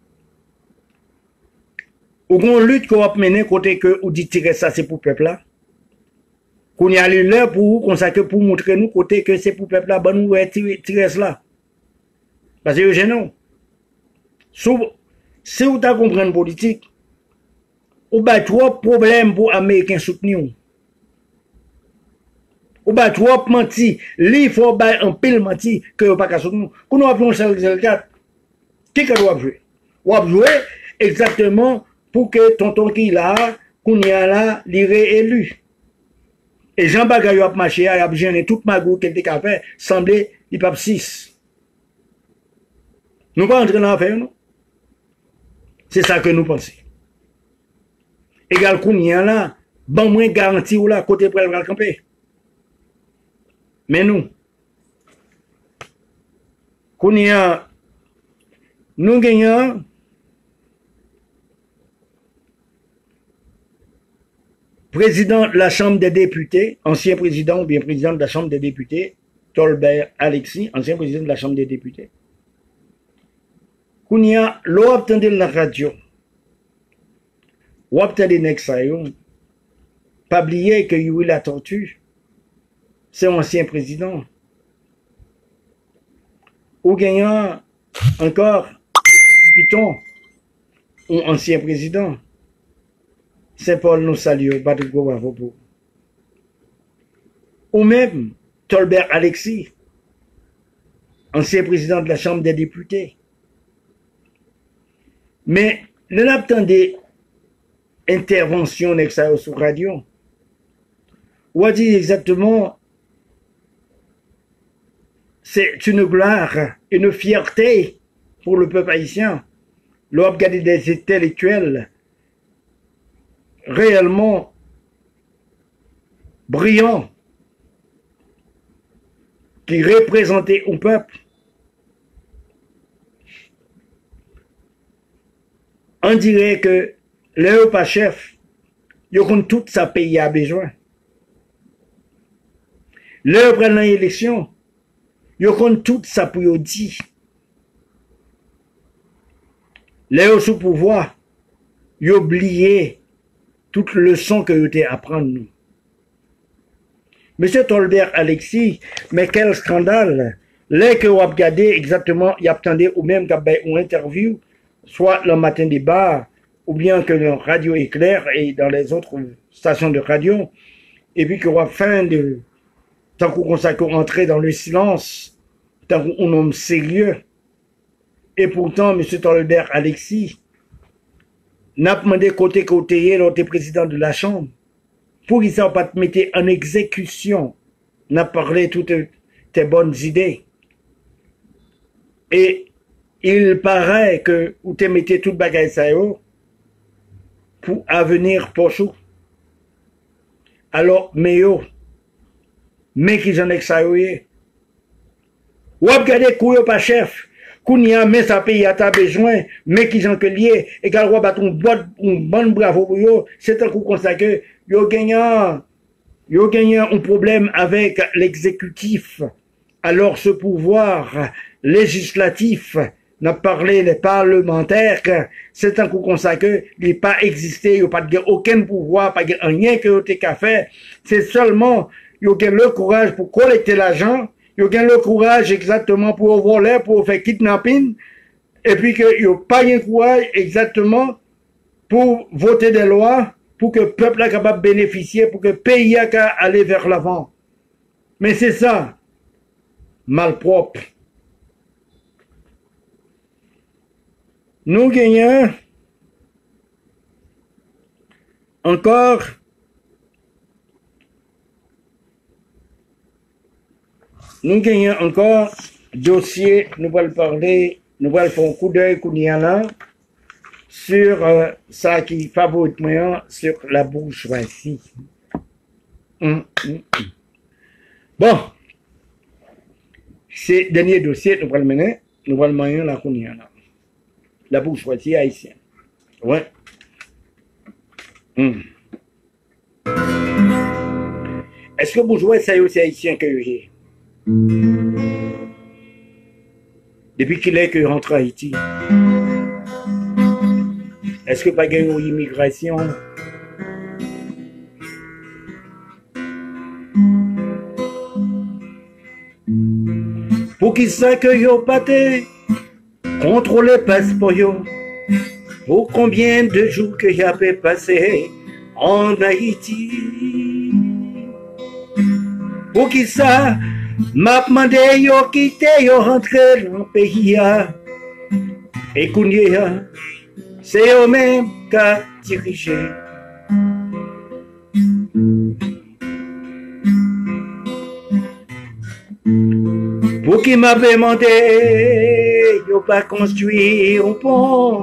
Ou grande lutte qu'on va mener côté que ou dit tirer ça c'est pour le peuple là. Qu'on y a l'heure pour consacrer pour montrer nous côté que c'est pour le peuple là, ben nous tirer cela. Parce que gênant. Si vous t'as compris une politique, ou bah trois problèmes pour Américains soutenir. Ou bah trois menti, il faut bah un pile menti que vous pas qu'à soutenir. Qu'on a appelé un 4. Qui que doit jouer? Ou a jouer exactement pour que tonton qui là, qu'on y a là, il réélu. Et Jean Bagay a marché, il a gêné toute ma goût qu'il a fait, semblait, il pas 6. Nous pas entrer dans l'affaire, non? C'est ça que nous pensons. Égal qu'on y a là, bon moins garanti ou là, côté pour le camper. Mais nous, qu'on y a, nous gagnons, président de la Chambre des députés, ancien président ou bien président de la Chambre des députés, Tolbert Alexis, ancien président de la Chambre des députés. Qu'on y a, l'on attendait la radio, ou attendait Nexayon, pas oublier que Yuri la tortue, c'est ancien président. Ou gagnant encore Piton, ou ancien président. Saint-Paul nous salue, Badrigo Wavobo. Ou même Tolbert Alexis, ancien président de la Chambre des députés. Mais nous avons des interventions sur radio. On a dit exactement, c'est une gloire, une fierté pour le peuple haïtien. L'on a regardé des intellectuels réellement brillants qui représentaient un peuple. On dirait que le pas chef, il a tout sa pays a besoin. Le prend l'élection, il a tout sa pour dire. Le sous pouvoir, il a oublié toute leçon que vous à apprendre nous. Monsieur Tolbert Alexis, mais quel scandale! Là que vous regardez exactement, il attendait ou même une interview, soit le matin des bars, ou bien que le radio éclair et dans les autres stations de radio, et puis qu'on va fin de, tant qu'on consacre entrer dans le silence, tant qu'on homme sérieux. Et pourtant, M. Tolbert Alexis n'a pas demandé côté l'autre président de la Chambre, pour qu'ils ne pas te mettre en exécution, n'a parlé toutes tes bonnes idées. Et il paraît que vous te mettez tout bagaille ça pour avenir pochou. Alors, mais qui j'en ai que ça y ou regardez couille pas chef, kounya mais ça pays à ta besoin, mais qui j'en que lié, et qu'à roi baton bon bravo pour yo, c'est un coup comme ça que yo gagnant un problème avec l'exécutif. Alors ce pouvoir législatif n'a parlé les parlementaires, c'est un coup comme ça que il n'est pas existé, il n'y a pas de aucun pouvoir, pas de rien que vous qu'à faire. C'est seulement, il y a le courage pour collecter l'argent, il y a le courage exactement pour voler, pour faire kidnapping, et puis qu'il n'y a pas de courage exactement pour voter des lois, pour que le peuple soit capable de bénéficier, pour que le pays soit capable d'aller vers l'avant. Mais c'est ça, malpropre. Nous gagnons encore dossier, nous allons parler, nous allons faire un coup d'œil sur ça qui favorise moi sur la bourgeoisie. Bon, c'est le dernier dossier, nous allons mener, nous allons mener la Kouniana. La bourgeoisie haïtienne. Ouais. Est-ce que bourgeois, c'est aussi haïtien que j'ai? Depuis qu'il est que rentre à Haïti. Est-ce que pas gagne une immigration? Pour qui ça que yo pâté? Contrôler passeport yo. Pour combien de jours que j'avais passé en Haïti? Pour qui ça m'a demandé yo quitter yo rentrer dans le pays et kounye c'est yo même qu'à diriger. Pour qui m'a demandé yo pas construire un pont.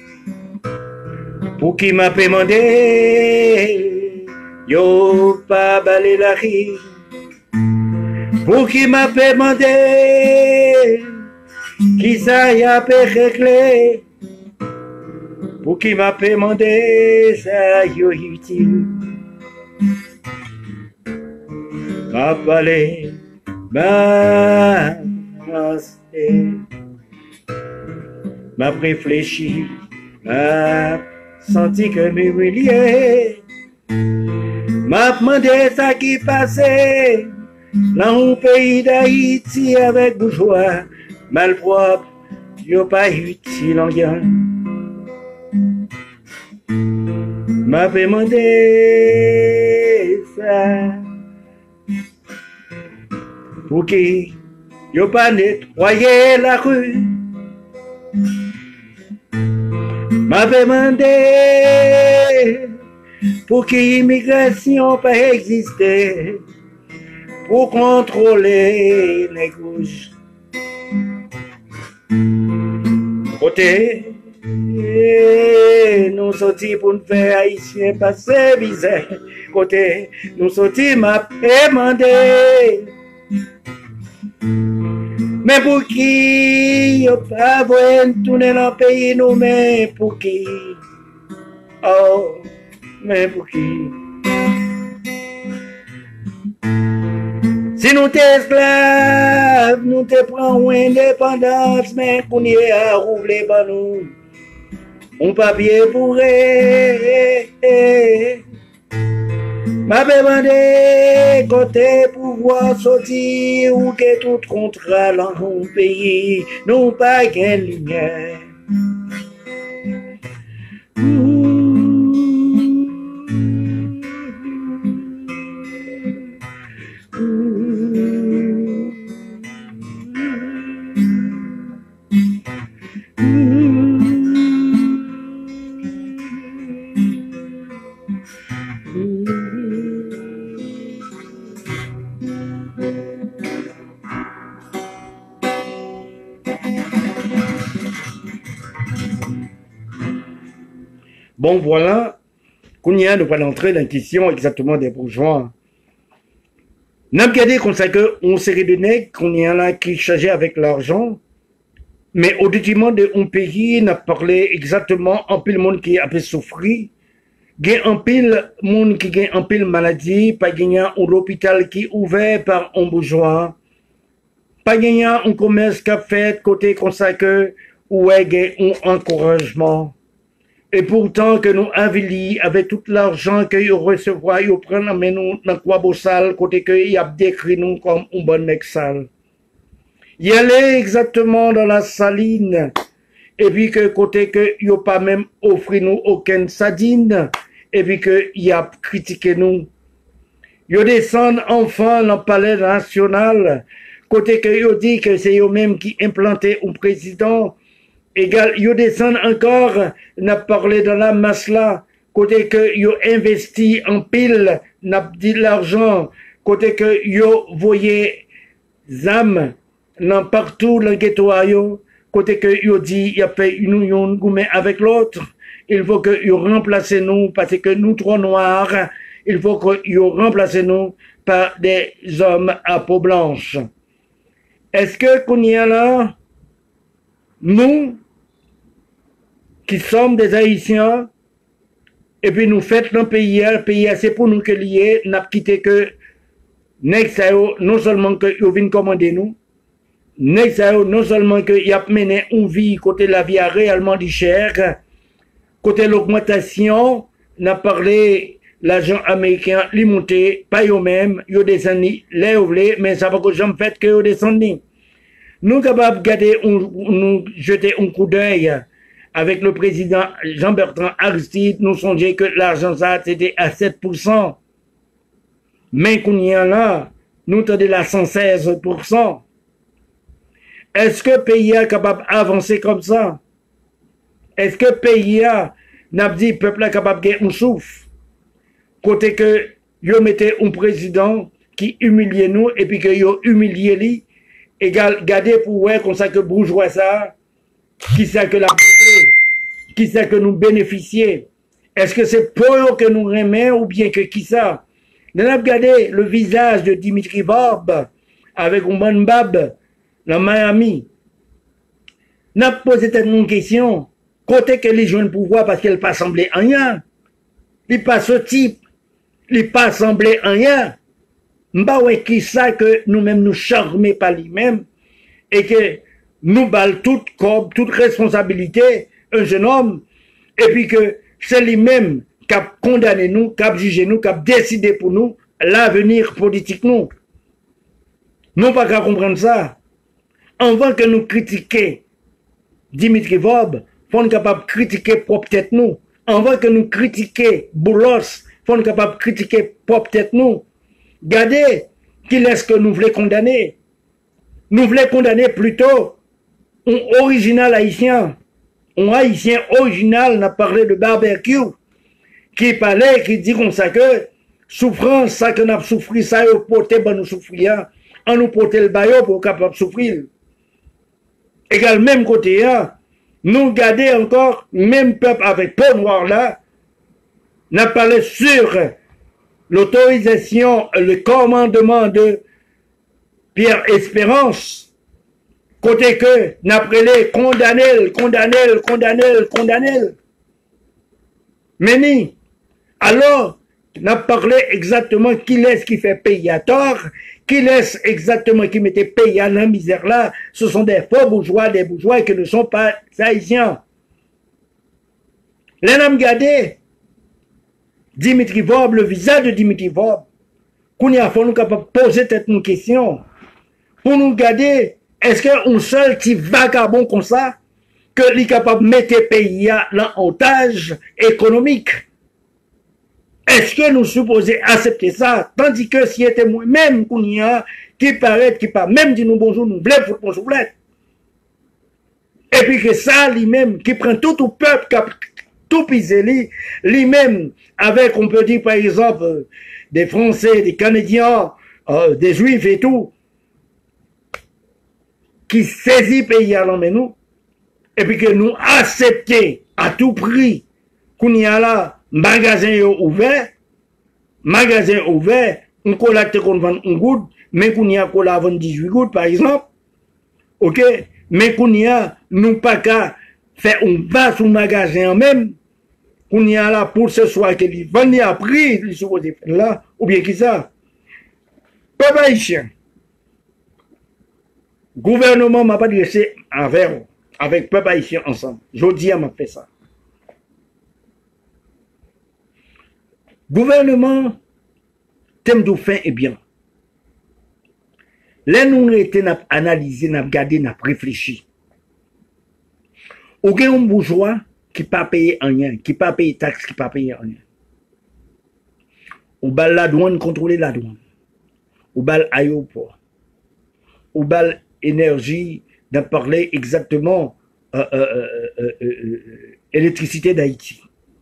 Pour qui m'a demandé yo pas balayer la rue. Pour qui m'a demandé qui ça y a pu régler. Pour qui m'a demandé ça y est utile. M'a parlé, m'a réfléchi, m'a senti que m'humilier. M'a demandé ça qui passait dans le pays d'Haïti avec bourgeois malpropre, y'a pas utile en rien. M'a demandé ça pour qui y'a pas nettoyé la rue. m'a demandé pour que l'immigration pas exister, pour contrôler les gauches. Côté, nous sortis pour nous faire haïtiens passer misère. Côté, nous sortis m'a demandé. Mais pour qui y'a pas voulu tourner dans le pays nous, mais pour qui? Oh, mais pour qui? Si nous t'es esclaves, nous te prenons indépendance, mais qu'on y est à rouvler par nous. On papier pourrait. M'a demandé côté pouvoir sortir ou que tout contrat dans mon pays, non pas qu'une lumière. Bon, voilà, Kounia ne va entrer dans la question exactement des bourgeois. N'a pas regardé comme ça qu'on série de nègres, Kounia là, qui chargeaient avec l'argent, mais au détriment de un pays, n'a parlé exactement en pile monde qui a pu souffrir, gain en pile monde qui gagne en pile maladie, pas gagner un hôpital qui ouvert par un bourgeois, pas gagner un commerce qui a fait côté comme ça que, ouais, gain un encouragement. Et pourtant que nous avili avec tout l'argent que nous recevons, nous prenons mais nous dans quoi beau sale côté que il a décrit nous comme un bon mec sale. Il allait exactement dans la saline et puis que côté que il a pas même offert nous aucune sardine et puis que il a critiqué nous. Il descend enfin dans le palais national côté que il dit que c'est eux même qui implanté un président. Égal, yo descend encore, n'a parlé dans la masse là, côté que yo investi en pile, n'a dit l'argent, côté que yo voyez zam, dans partout dans le ghetto yo, côté que yo dit y a fait une union gourmet avec l'autre, il faut que yo remplace nous parce que nous trois noirs, il faut que yo remplace nous par des hommes à peau blanche. Est-ce que qu'on y a là, nous qui sommes des Haïtiens, et puis nous faites le pays c'est pour nous que lié, n'a quitté que non seulement que ils viennent commander nous, non seulement que y a mené une vie côté la vie a réellement dit cher, côté l'augmentation, n'a parlé l'argent américain li monté, pas eux-mêmes, ils descendu, les ouvrés, mais ça va que j'en fait que ils descendu. Nous capables de garder, nous jeter un coup d'œil avec le président Jean-Bertrand Aristide, nous songeons que l'argent ça c'était à 7%. Mais qu'on y en a, nous t'en la 116%. Est-ce que le pays est capable d'avancer comme ça? Est-ce que le pays n'a dit peuple est capable de gagner un souffle? Côté que yo mettez un président qui humilie nous et puis que yo humilie lui, égal garder pour voir comme ça que bourgeois ça, qui c'est que la qui c'est que nous bénéficions? Est-ce que c'est pour eux que nous remettons ou bien que qui ça? Nous avons regardé le visage de Dimitri Bob avec un bon bab dans Miami. Nous avons posé une question. Côté que les jeunes pouvoir parce qu'elle pas semblé en rien. Il pas ce type. Il pas semblé en rien. M'ba ouais qui ça que nous-mêmes nous charmer par lui-même et que nous balle toute responsabilité un jeune homme et puis que c'est lui-même qui a condamné nous, qui a jugé nous, qui a décidé pour nous l'avenir politique nous. Nous pas qu'à comprendre ça. Avant que nous critiquions Dimitri Vob, faut nous capable de critiquer propre tête nous. Avant que nous critiquions Boulos, faut nous capable de critiquer propre tête nous. Regardez, qui est-ce que nous voulons condamner? Nous voulons condamner plutôt un original haïtien, un haïtien original n'a parlé de barbecue, qui parlait, qui dit comme ça que souffrance, ça que n'a souffri, ça y est porté, ben nous souffrir, on nous porte le baillot pour capable de souffrir. Égal, même côté, hein, nous garder encore, même peuple avec peau noire là, n'a parlé sur l'autorisation, le commandement de Pierre Espérance, côté que n'a prélé condamner. Mais ni, alors, n'a parlé exactement qui est-ce qui fait payer à tort, qui est exactement qui mettait payer à la misère là, ce sont des faux bourgeois, des bourgeois qui ne sont pas haïtiens. Les n'ont gardé Dimitri Vob, le visage de Dimitri Vob, qu'on y a fait nous capable de poser une question, pour nous garder, est-ce qu'un seul petit vagabond comme ça, que est capable de mettre pays en otage économique? Est-ce que nous supposons accepter ça? Tandis que si c'était moi-même qui paraît, qui parle, même dit nous bonjour, nous voulons pour bonjour. Et puis que ça, lui-même, qui prend tout le peuple, qui a tout pisé, lui-même, avec, on peut dire par exemple, des Français, des Canadiens, des Juifs et tout, qui saisit pays à l'homme nous, et puis que nous acceptons à tout prix qu'on y a là, magasin ouvert, on collecte qu'on vend un goutte, mais qu'on y a qu'on la vend 18 gouttes par exemple, ok, mais qu'on y a, nous pas qu'à faire un va sous magasin même, qu'on y a là pour ce soir que les vendent à prix, les supposés là, ou bien qui ça, peuple haïtien, gouvernement m'a pas laissé avec peuple haïtien ensemble, je dis à m'a fait ça. Gouvernement, thème de fin et bien. Là, nous avons analysé, nous avons regardé, nous avons réfléchi. Ou bien un bourgeois qui n'a pas payé rien, qui n'a pas payé taxe, qui n'a pas payé rien. Ou bien la douane, contrôler la douane. Ou bien l'aéroport. Ou bien énergie, d'en parler exactement électricité d'Haïti.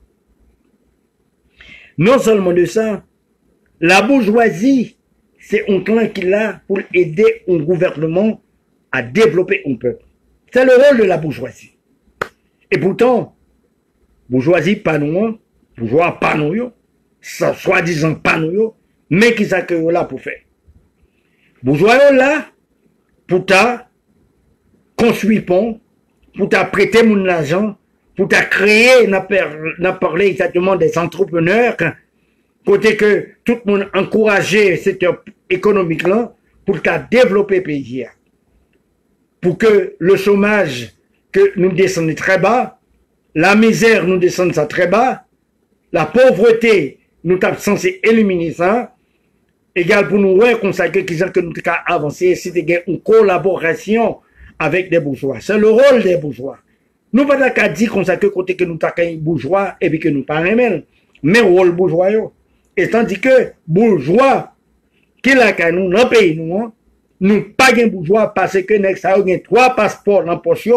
Non seulement de ça, la bourgeoisie, c'est un clan qui l'a pour aider un gouvernement à développer un peuple. C'est le rôle de la bourgeoisie. Et pourtant, bourgeoisie pas nous, bourgeois pas nous, soi-disant pas nous, mais qui s'accueillent là pour faire. Bourgeois là, pour ta construire pont, pour ta prêter mon argent, pour ta créer, n'a parlé exactement des entrepreneurs, côté que tout le monde encourageait le secteur économique là, pour ta développer le pays. Pour que le chômage, que nous descendons très bas, la misère nous descend ça très bas, la pauvreté, nous sommes censés éliminer ça, égal pour nous consacrer que nous avons avancé, c'était une collaboration avec des bourgeois. C'est le rôle des bourgeois. Nous ne pouvons pas dire qu'on sait que côté que nous sommes bourgeois et puis que nous parlons mais rôle bourgeois. Et tandis que bourgeois, qui l'a qu'à nous, dans le pays, nous pas de bourgeois parce que nous avons 3 passeports dans le poche.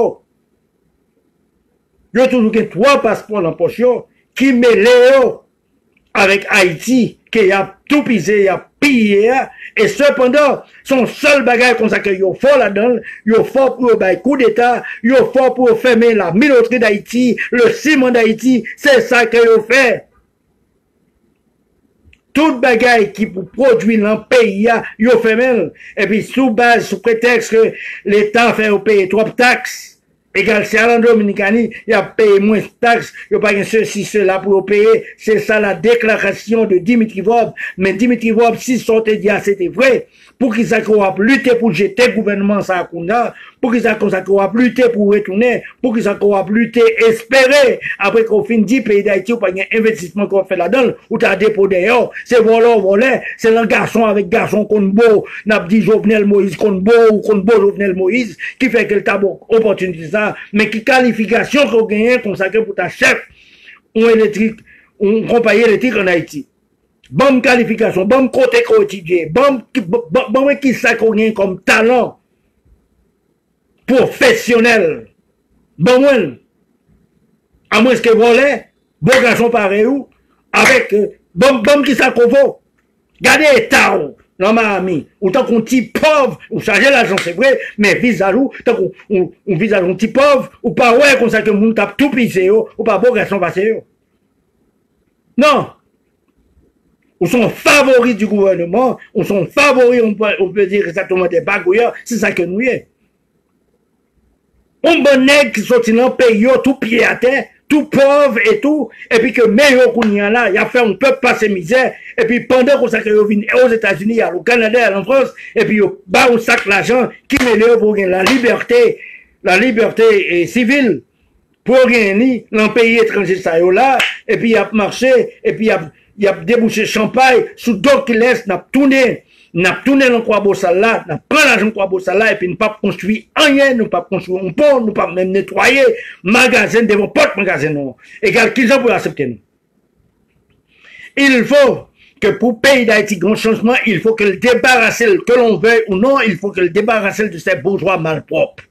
Nous avons toujours 3 passeports dans le poche qui mêlent avec Haïti, qui a tout pisé, a pillé, et cependant, son seul bagage qu'on sait que yo fort là-dedans, yo fort pour le coup d'État, yo fort pour fermer la minoterie d'Haïti, le ciment d'Haïti, c'est ça que yo fait. Tout bagage qui pour produire dans le pays, yo fait même, et puis sous base, sous prétexte que l'État fait payer trop de taxes, égal, si à la Dominicanie, il a payé moins de taxes, il n'y a pas ceci, cela pour payer. C'est ça la déclaration de Dimitri Vob. Mais Dimitri Vob, si sortait dit, c'était vrai, pour qu'ils aient lutter pour jeter le gouvernement ça pour qu'ils aient lutter pour retourner, pour qu'ils aient lutter, espérer, après qu'on finisse 10 pays d'Haïti, ou pas un investissement qu'on fait là-dedans, ou t'as dépôt d'ailleurs, c'est voler, c'est le garçon avec garçon qu'on beau, n'a dit Jovenel Moïse qu'on beau, ou qu'on beau Jovenel Moïse, qui fait que le tabou, opportunité ça, mais qui qualification qu'on gagne consacré pour ta chef, ou électrique, ou compagnie électrique en Haïti. Bonne qualification, bonne côté qu'on étudie, bon qui ça qu'on gagne comme talent professionnel. Bon, À moins que voler, bon garçon pareil ou, avec, bon qui ça qu'on vaut. Gardez l'état, non, ma ami, autant qu'on dit pauvre, ou charger l'argent, c'est vrai, mais visage ou, tant qu'on visage un petit pauvre, ou pas ouais, comme ça que moun tape tout pissé, ou pas bon garçon passé, non. Ou sont favoris du gouvernement, ou sont favoris, on peut dire exactement des bagouilleurs, c'est ça que nous y est. On bon nègre qui sortit dans le pays, tout pied à terre, tout pauvre et tout, et puis que meilleur qu'on y a là, il a fait un peuple passer misère, et puis pendant qu'on s'est venu aux États-Unis, au Canada, en France, et puis on sac l'argent qui met pour gagner la liberté civile, pour gagner dans le pays étranger, ça y là, et puis il a marché, et puis il a débouché champagne, sous d'autres qui laissent, n'a tourné dans le quoi bossal là, n'a pris l'argent quoi bossal là, et puis nous pas construire rien, nous pas construire un pont, nous pas même nettoyer, magasin devant porte magasin non. Égal qu'ils ont pour accepter nous. Il faut que pour le pays d'Haïti, grand changement, il faut que le débarrasser, que l'on veuille ou non, il faut que le débarrasser de ces bourgeois malpropres.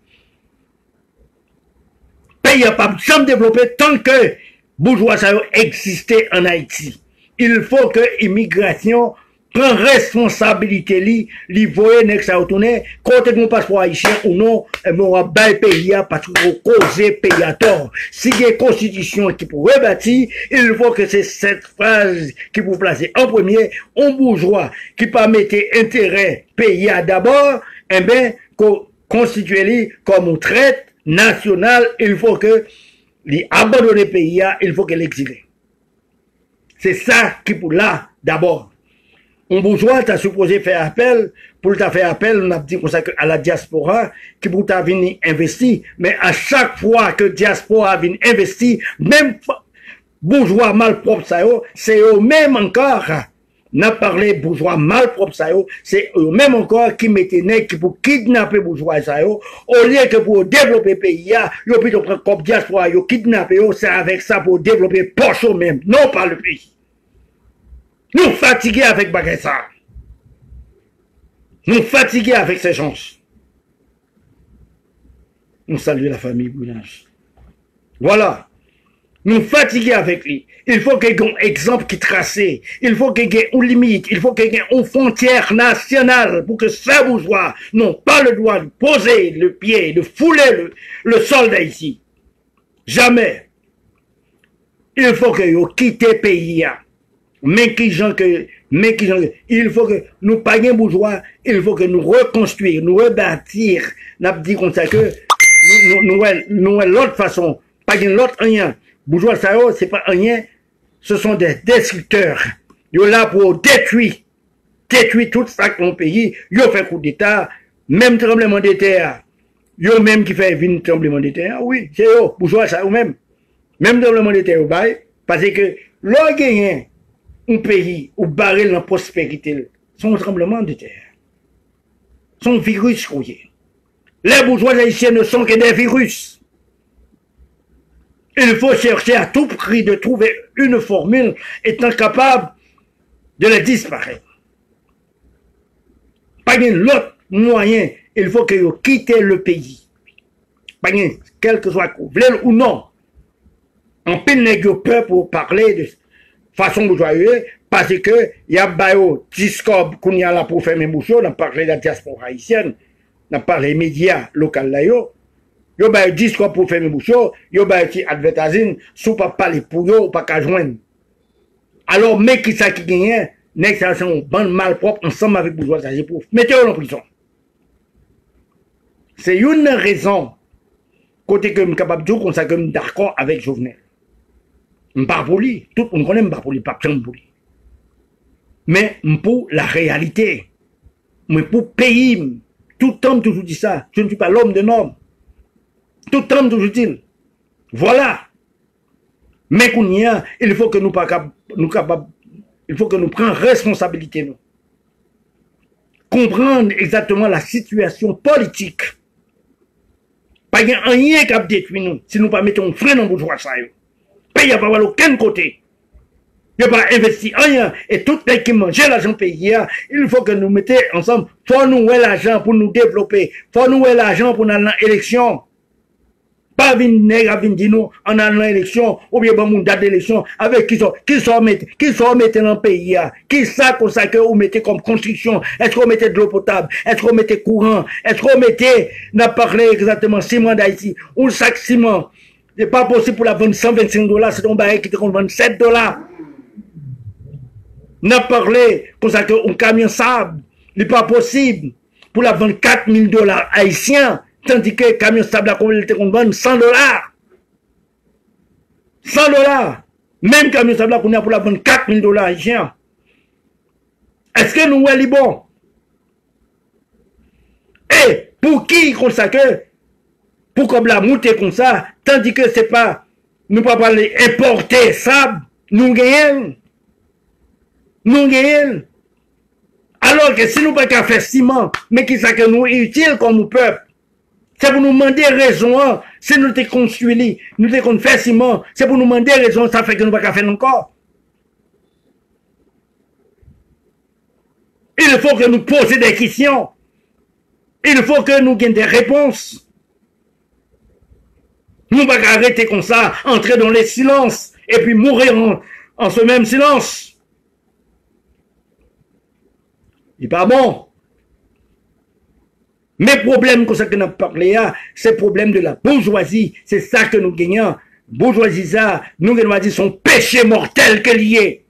Le pays n'a pas jamais développé tant que bourgeois ça existait en Haïti. Il faut que l'immigration prend responsabilité li voye nek sa retourner côté de mon passeport haïtien ou non et mon bail pays parce que vous causez pays à tort. Si il y a une constitution qui pour rebâtir, il faut que c'est cette phrase qui vous placer en premier, un bourgeois qui pas mettre intérêt pays à d'abord, eh ben constituer comme une traite nationale, il faut que abandonner pays il faut que l'exiler. C'est ça qui pour là d'abord. Un bourgeois t'a supposé faire appel, pour t'a fait appel, on a dit comme ça à la diaspora, qui pour t'a venir investir, mais à chaque fois que diaspora vient investir, même bourgeois malpropre ça c'est eux-mêmes encore, n'a parlé bourgeois malpropre ça c'est eux-mêmes encore qui mettaient nèg qui pour kidnapper bourgeois ça au lieu que pour développer pays, yo plutôt prendre comme diaspora, yo kidnapper, c'est avec ça pour développer poche même, non pas le pays. Nous fatigués avec bagay ça. Nous fatigués avec ces gens. Nous saluons la famille Boulange. Voilà. Nous fatigués avec lui. Il faut qu'il y ait un exemple qui tracé. Il faut qu'il y ait une limite. Il faut qu'il y ait une frontière nationale pour que ces bourgeois n'ont pas le droit de poser le pied, de fouler le sol d'Haïti. Jamais. Il faut qu'ils quittent le pays. Mais il faut que nous payions bourgeois, il faut que nous reconstruire, nous rebâtir, n'a dit comme ça que nous l'autre façon, pas l'autre rien. Bourgeois ça c'est pas rien, ce sont des destructeurs. Ils sont là pour détruire tout ça que mon pays, ils ont fait coup d'état, même tremblement de terre. Ils ont même qui fait venir tremblement de terre. Oui, c'est eux, bourgeois ça ou même tremblement de terre au bail, parce que l'on gagne un pays où barrer la prospérité, son tremblement de terre, son virus rouillé. Les bourgeois haïtiens ne sont que des virus. Il faut chercher à tout prix de trouver une formule étant capable de les disparaître. Pas l'autre moyen, il faut qu'ils quittent le pays. Pas quel que soit ou non. En peine n'est peur pour parler de façon bourgeoise, parce que il y a bayo discours qu'on y a là pour faire mes bouchons, on a parlé de la diaspora haïtienne, on a parlé des médias locaux là yo bayo discours pour faire mes bouchons, yo bayo ti advertising, sous pas parler pour yo ou pas qu'à joindre. Alors mais qui ça qui gagne, next ça sont bande malpropre ensemble avec bourgeois ça pour mettez-le en prison. C'est une raison côté que je suis capable de dire qu'on s'est d'accord avec Jovenel. Je ne suis pas pour lui. Tout le monde connaît, je ne suis pas pour lui, pas pour lui. Mais pour la réalité. Mais pour le pays. Tout homme toujours dit ça. Je ne suis pas l'homme de norme. Tout homme toujours dit. Voilà. Mais il faut que nous il faut que nous prenions responsabilité. Nous. Comprendre exactement la situation politique. Pas de rien qui a détruit nous. Si nous ne mettons pas frein dans le bourgeois. Le pays n'a pas aucun côté. Il n'y a pas investi rien. Et tout le monde qui mange l'argent pays, il faut que nous mettions ensemble. Il faut nous avoir l'argent pour nous développer. Il faut nous avoir l'argent pour aller dans l'élection. Pas venir dire nous, en allant à l'élection, ou bien bon, date d'élection, avec qui sont mettez dans le pays, qui ça comme ça que vous mettez comme construction, est-ce qu'on mettez de l'eau potable, est-ce qu'on mettez courant, est-ce qu'on mettez, n'a parlé exactement ciment d'Haïti, ou sac ciment, c'est pas possible pour la vendre $125, c'est un baril qui te vend $7. N'a parlé comme ça que un camion sable, n'est pas possible pour la vendre $4,000 haïtiens, tandis que le camion sable qu'on vend $100. $100. Même camion sable qu'on a pour la vendre $4,000 haïtiens. Est-ce que nous, elle est bon? Et pour qui comme ça que, pour comme la monter comme ça, tandis que c'est pas, nous pas parler importer sable, nous gagnons. Nous gagnons. Alors que si nous pas qu'à faire ciment, mais qui ça que nous est utile comme peuple, c'est pour nous demander raison, si nous te construit, nous te fait ciment, c'est pour nous demander raison, ça fait que nous pas qu'à faire encore. Il faut que nous posions des questions. Il faut que nous ayons des réponses. Nous ne pouvons pas arrêter comme ça, entrer dans les silences, et puis mourir en ce même silence. Il n'est pas bon. Mes problèmes comme ça que nous avons parlé, c'est le problème de la bourgeoisie. C'est ça que nous gagnons. Bourgeoisie, ça, nous gagnons dit son péché mortel que lié.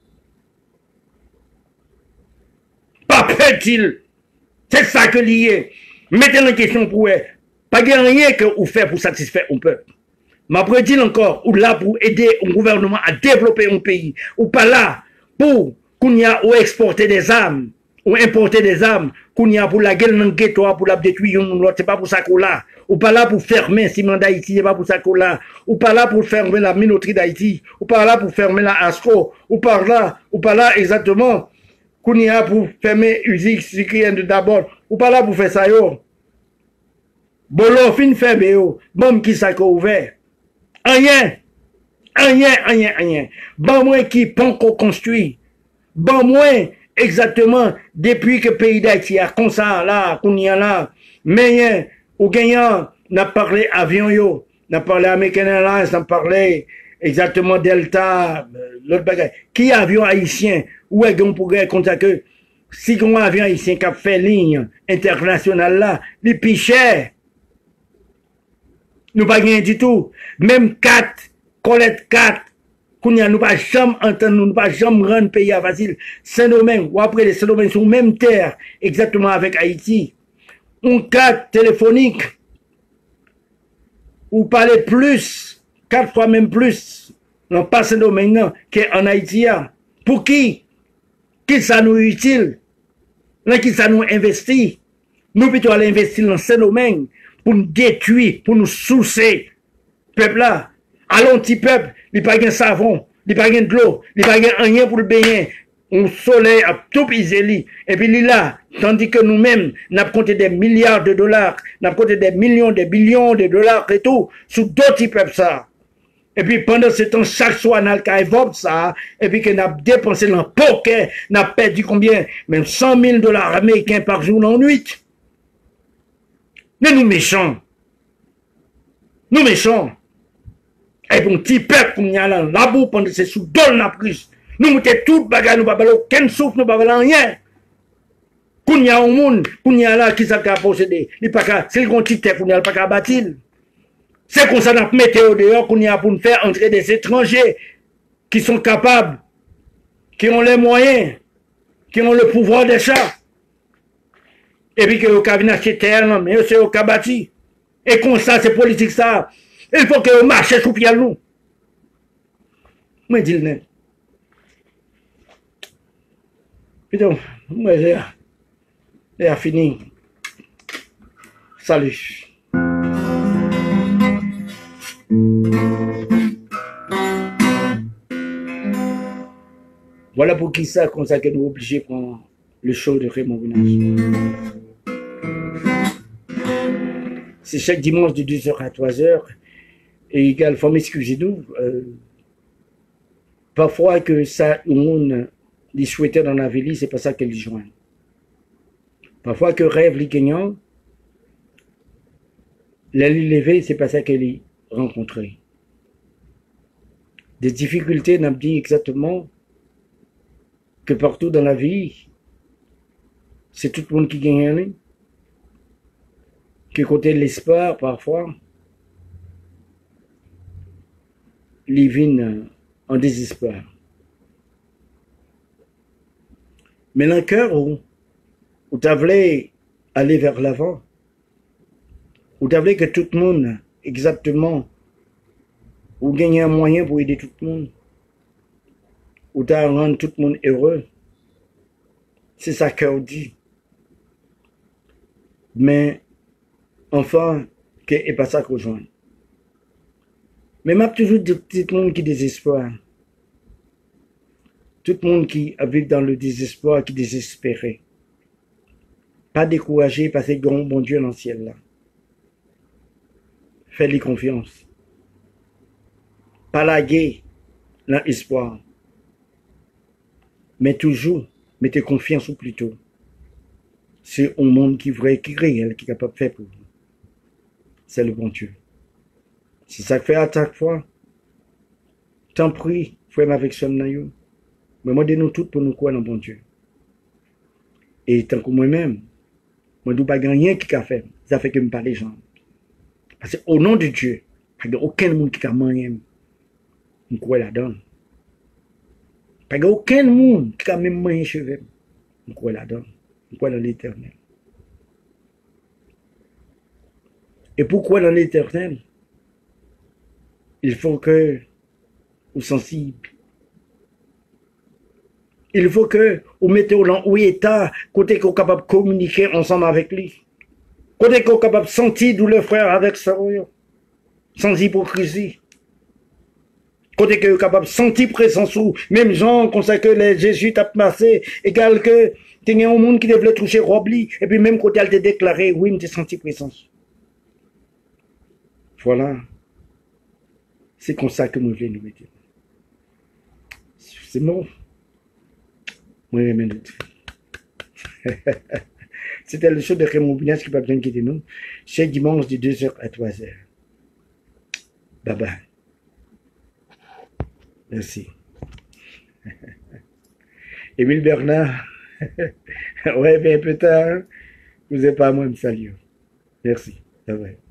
Pas peut-il. C'est ça que lié. Mettez en question pour eux. Pas rien que vous faites pour satisfaire un peuple. Mais après, dit encore, ou là pour aider un gouvernement à développer un pays. Ou pas là pour qu'on y a ou exporter des armes. Ou importer des armes, qu'on y a pour la gueule dans le ghetto, pour la détruire, c'est pas pour ça qu'on l'a. Ou pas là pour fermer le ciment d'Haïti, c'est pas pour ça qu'on l'a. Ou pas là pour fermer la minoterie d'Haïti, ou pas là pour fermer la ASCO, ou pas là exactement, qu'on y a pour fermer l'usine sucrienne de d'abord, ou pas là pour faire ça yo. Bolo fin fermé yo, bon qui ça qu'on ouvert. Rien. Bon moins qui pont qu'on construit. Bon moins exactement, depuis que le pays d'Haïti a comme ça, là, qu'on y a là, mais, au gagnant, n'a parlé avion yo, n'a parlé American Airlines, n'a parlé exactement Delta, l'autre bagage. Qui avion haïtien, où est-ce qu'on pourrait comme ça que, si on a un avion haïtien qui a fait ligne internationale là, les plus cher, nous pas rien du tout. Même 4, Colette 4, qu'on y a nous pas jamais entendre, nous pas jamais rendre pays à facile. Saint-Domingue, ou après les Saint-Domingue sur même terre, exactement avec Haïti. Un cadre téléphonique, ou parler plus, 4 fois même plus, non pas Saint-Domingue, non, qu'en Haïti. Pour qui? Qui ça nous utile? Là, qui ça nous investit? Nous plutôt aller investir dans Saint-Domingue pour nous détruire, pour nous soucer. Peuple là, allons petit peuple, il n'y a pas de savon, il n'y a pas de l'eau, il n'y a pas rien pour le baigner. Un soleil a tout pisé. Et puis il là, tandis que nous-mêmes, nous avons compté des milliards de dollars, nous avons compté des millions, des billions de dollars et tout, sur d'autres peuples ça. Et puis pendant ce temps, chaque soir, nous avons ça, et puis que nous avons dépensé dans le poker, nous avons perdu combien? Même $100,000 américains par jour en nuit. Mais nous méchants. Nous méchants. Et bon, petit peuple, comme y a là, là-bas, pendant ces sous dol la prise. Nous mettons tout bagage, nous ne aucun souffle, nous ne rien. Quand y a un monde, quand y a là, qui s'est possédé, il pas qu'à, c'est le grand titre, qu'on n'y a pas qu'à bâtir. C'est comme ça, nous mettons au dehors, qu'on y a pour nous faire entrer des étrangers qui sont capables, qui ont les moyens, qui ont le pouvoir d'achat. Et puis que le cabinet acheter terre, mais c'est au cabati. Et comme ça, c'est politique ça. Il faut que le marché sous pied nous. Moi, je dis le putain, moi, j'ai fini. Salut. Voilà pour qui ça, comme ça que nous obligés de prendre le show de Raymond Vinache. C'est chaque dimanche de 2h à 3h. Et égal, faut m'excuser nous. Parfois que ça, le monde, les souhaitait dans la vie, c'est pas ça qu'elle joignent. Parfois que rêve les gagnants, La ligne levée, c'est pas ça qu'elle a rencontré. Des difficultés, n'a dit exactement que partout dans la vie, c'est tout le monde qui gagne, que côté de l'espoir, parfois, les vignes en désespoir. Mais dans le cœur où tu voulais aller vers l'avant, où tu voulais que tout le monde, exactement, ou gagner un moyen pour aider tout le monde, ou tu rendre tout le monde heureux, c'est ça cœur dit. Mais, enfin, que n'est pas ça qu'on joint. Mais m'a toujours dit tout le monde qui désespère. Tout le monde qui vit dans le désespoir, qui désespéré. Pas découragé parce qu'il y a un bon Dieu dans le ciel là. Fais-lui confiance. Pas laguer dans l'espoir. Mais toujours, mettez confiance ou plutôt. C'est un monde qui est vrai, qui est réel, qui est capable de faire pour vous. C'est le bon Dieu. C'est ça que fait à chaque fois. T'en prie, frère avec son naïo. Mais moi, nous tous pour nous croire dans le bon Dieu. Et tant que moi-même, moi, je ne pas rien qui a fait. Ça fait que me parler gens. Parce qu'au nom de Dieu, il n'y a aucun monde qui a moyen. Je crois là-dedans. Il n'y a aucun monde qui a même moyen cheveux. Je crois là-dedans. Je crois dans l'éternel. Et pourquoi dans l'éternel? Il faut que vous sensible. Il faut que vous mettez au long où état, côté qu'on est capable de communiquer ensemble avec lui. Côté qu'on est capable de sentir d'où le frère avec sérieux, sans hypocrisie. Côté qu'on est capable de sentir présence ou même gens comme ça que les jésuites ont passé, égal que il y a un monde qui devait toucher Robli, et puis même côté elle te déclaré, oui, je senti présence. Voilà. C'est comme ça que nous voulons nous mettre. C'est bon. Oui, mais c'était le show de Raymond Bougnaz qui n'a pas besoin de quitter nous. Chaque dimanche de 2h à 3h. Bye bye. Merci. Émile Bernard. Ouais, mais peut-être, vous n'êtes pas à moi, me saluer. Merci. Bye bye.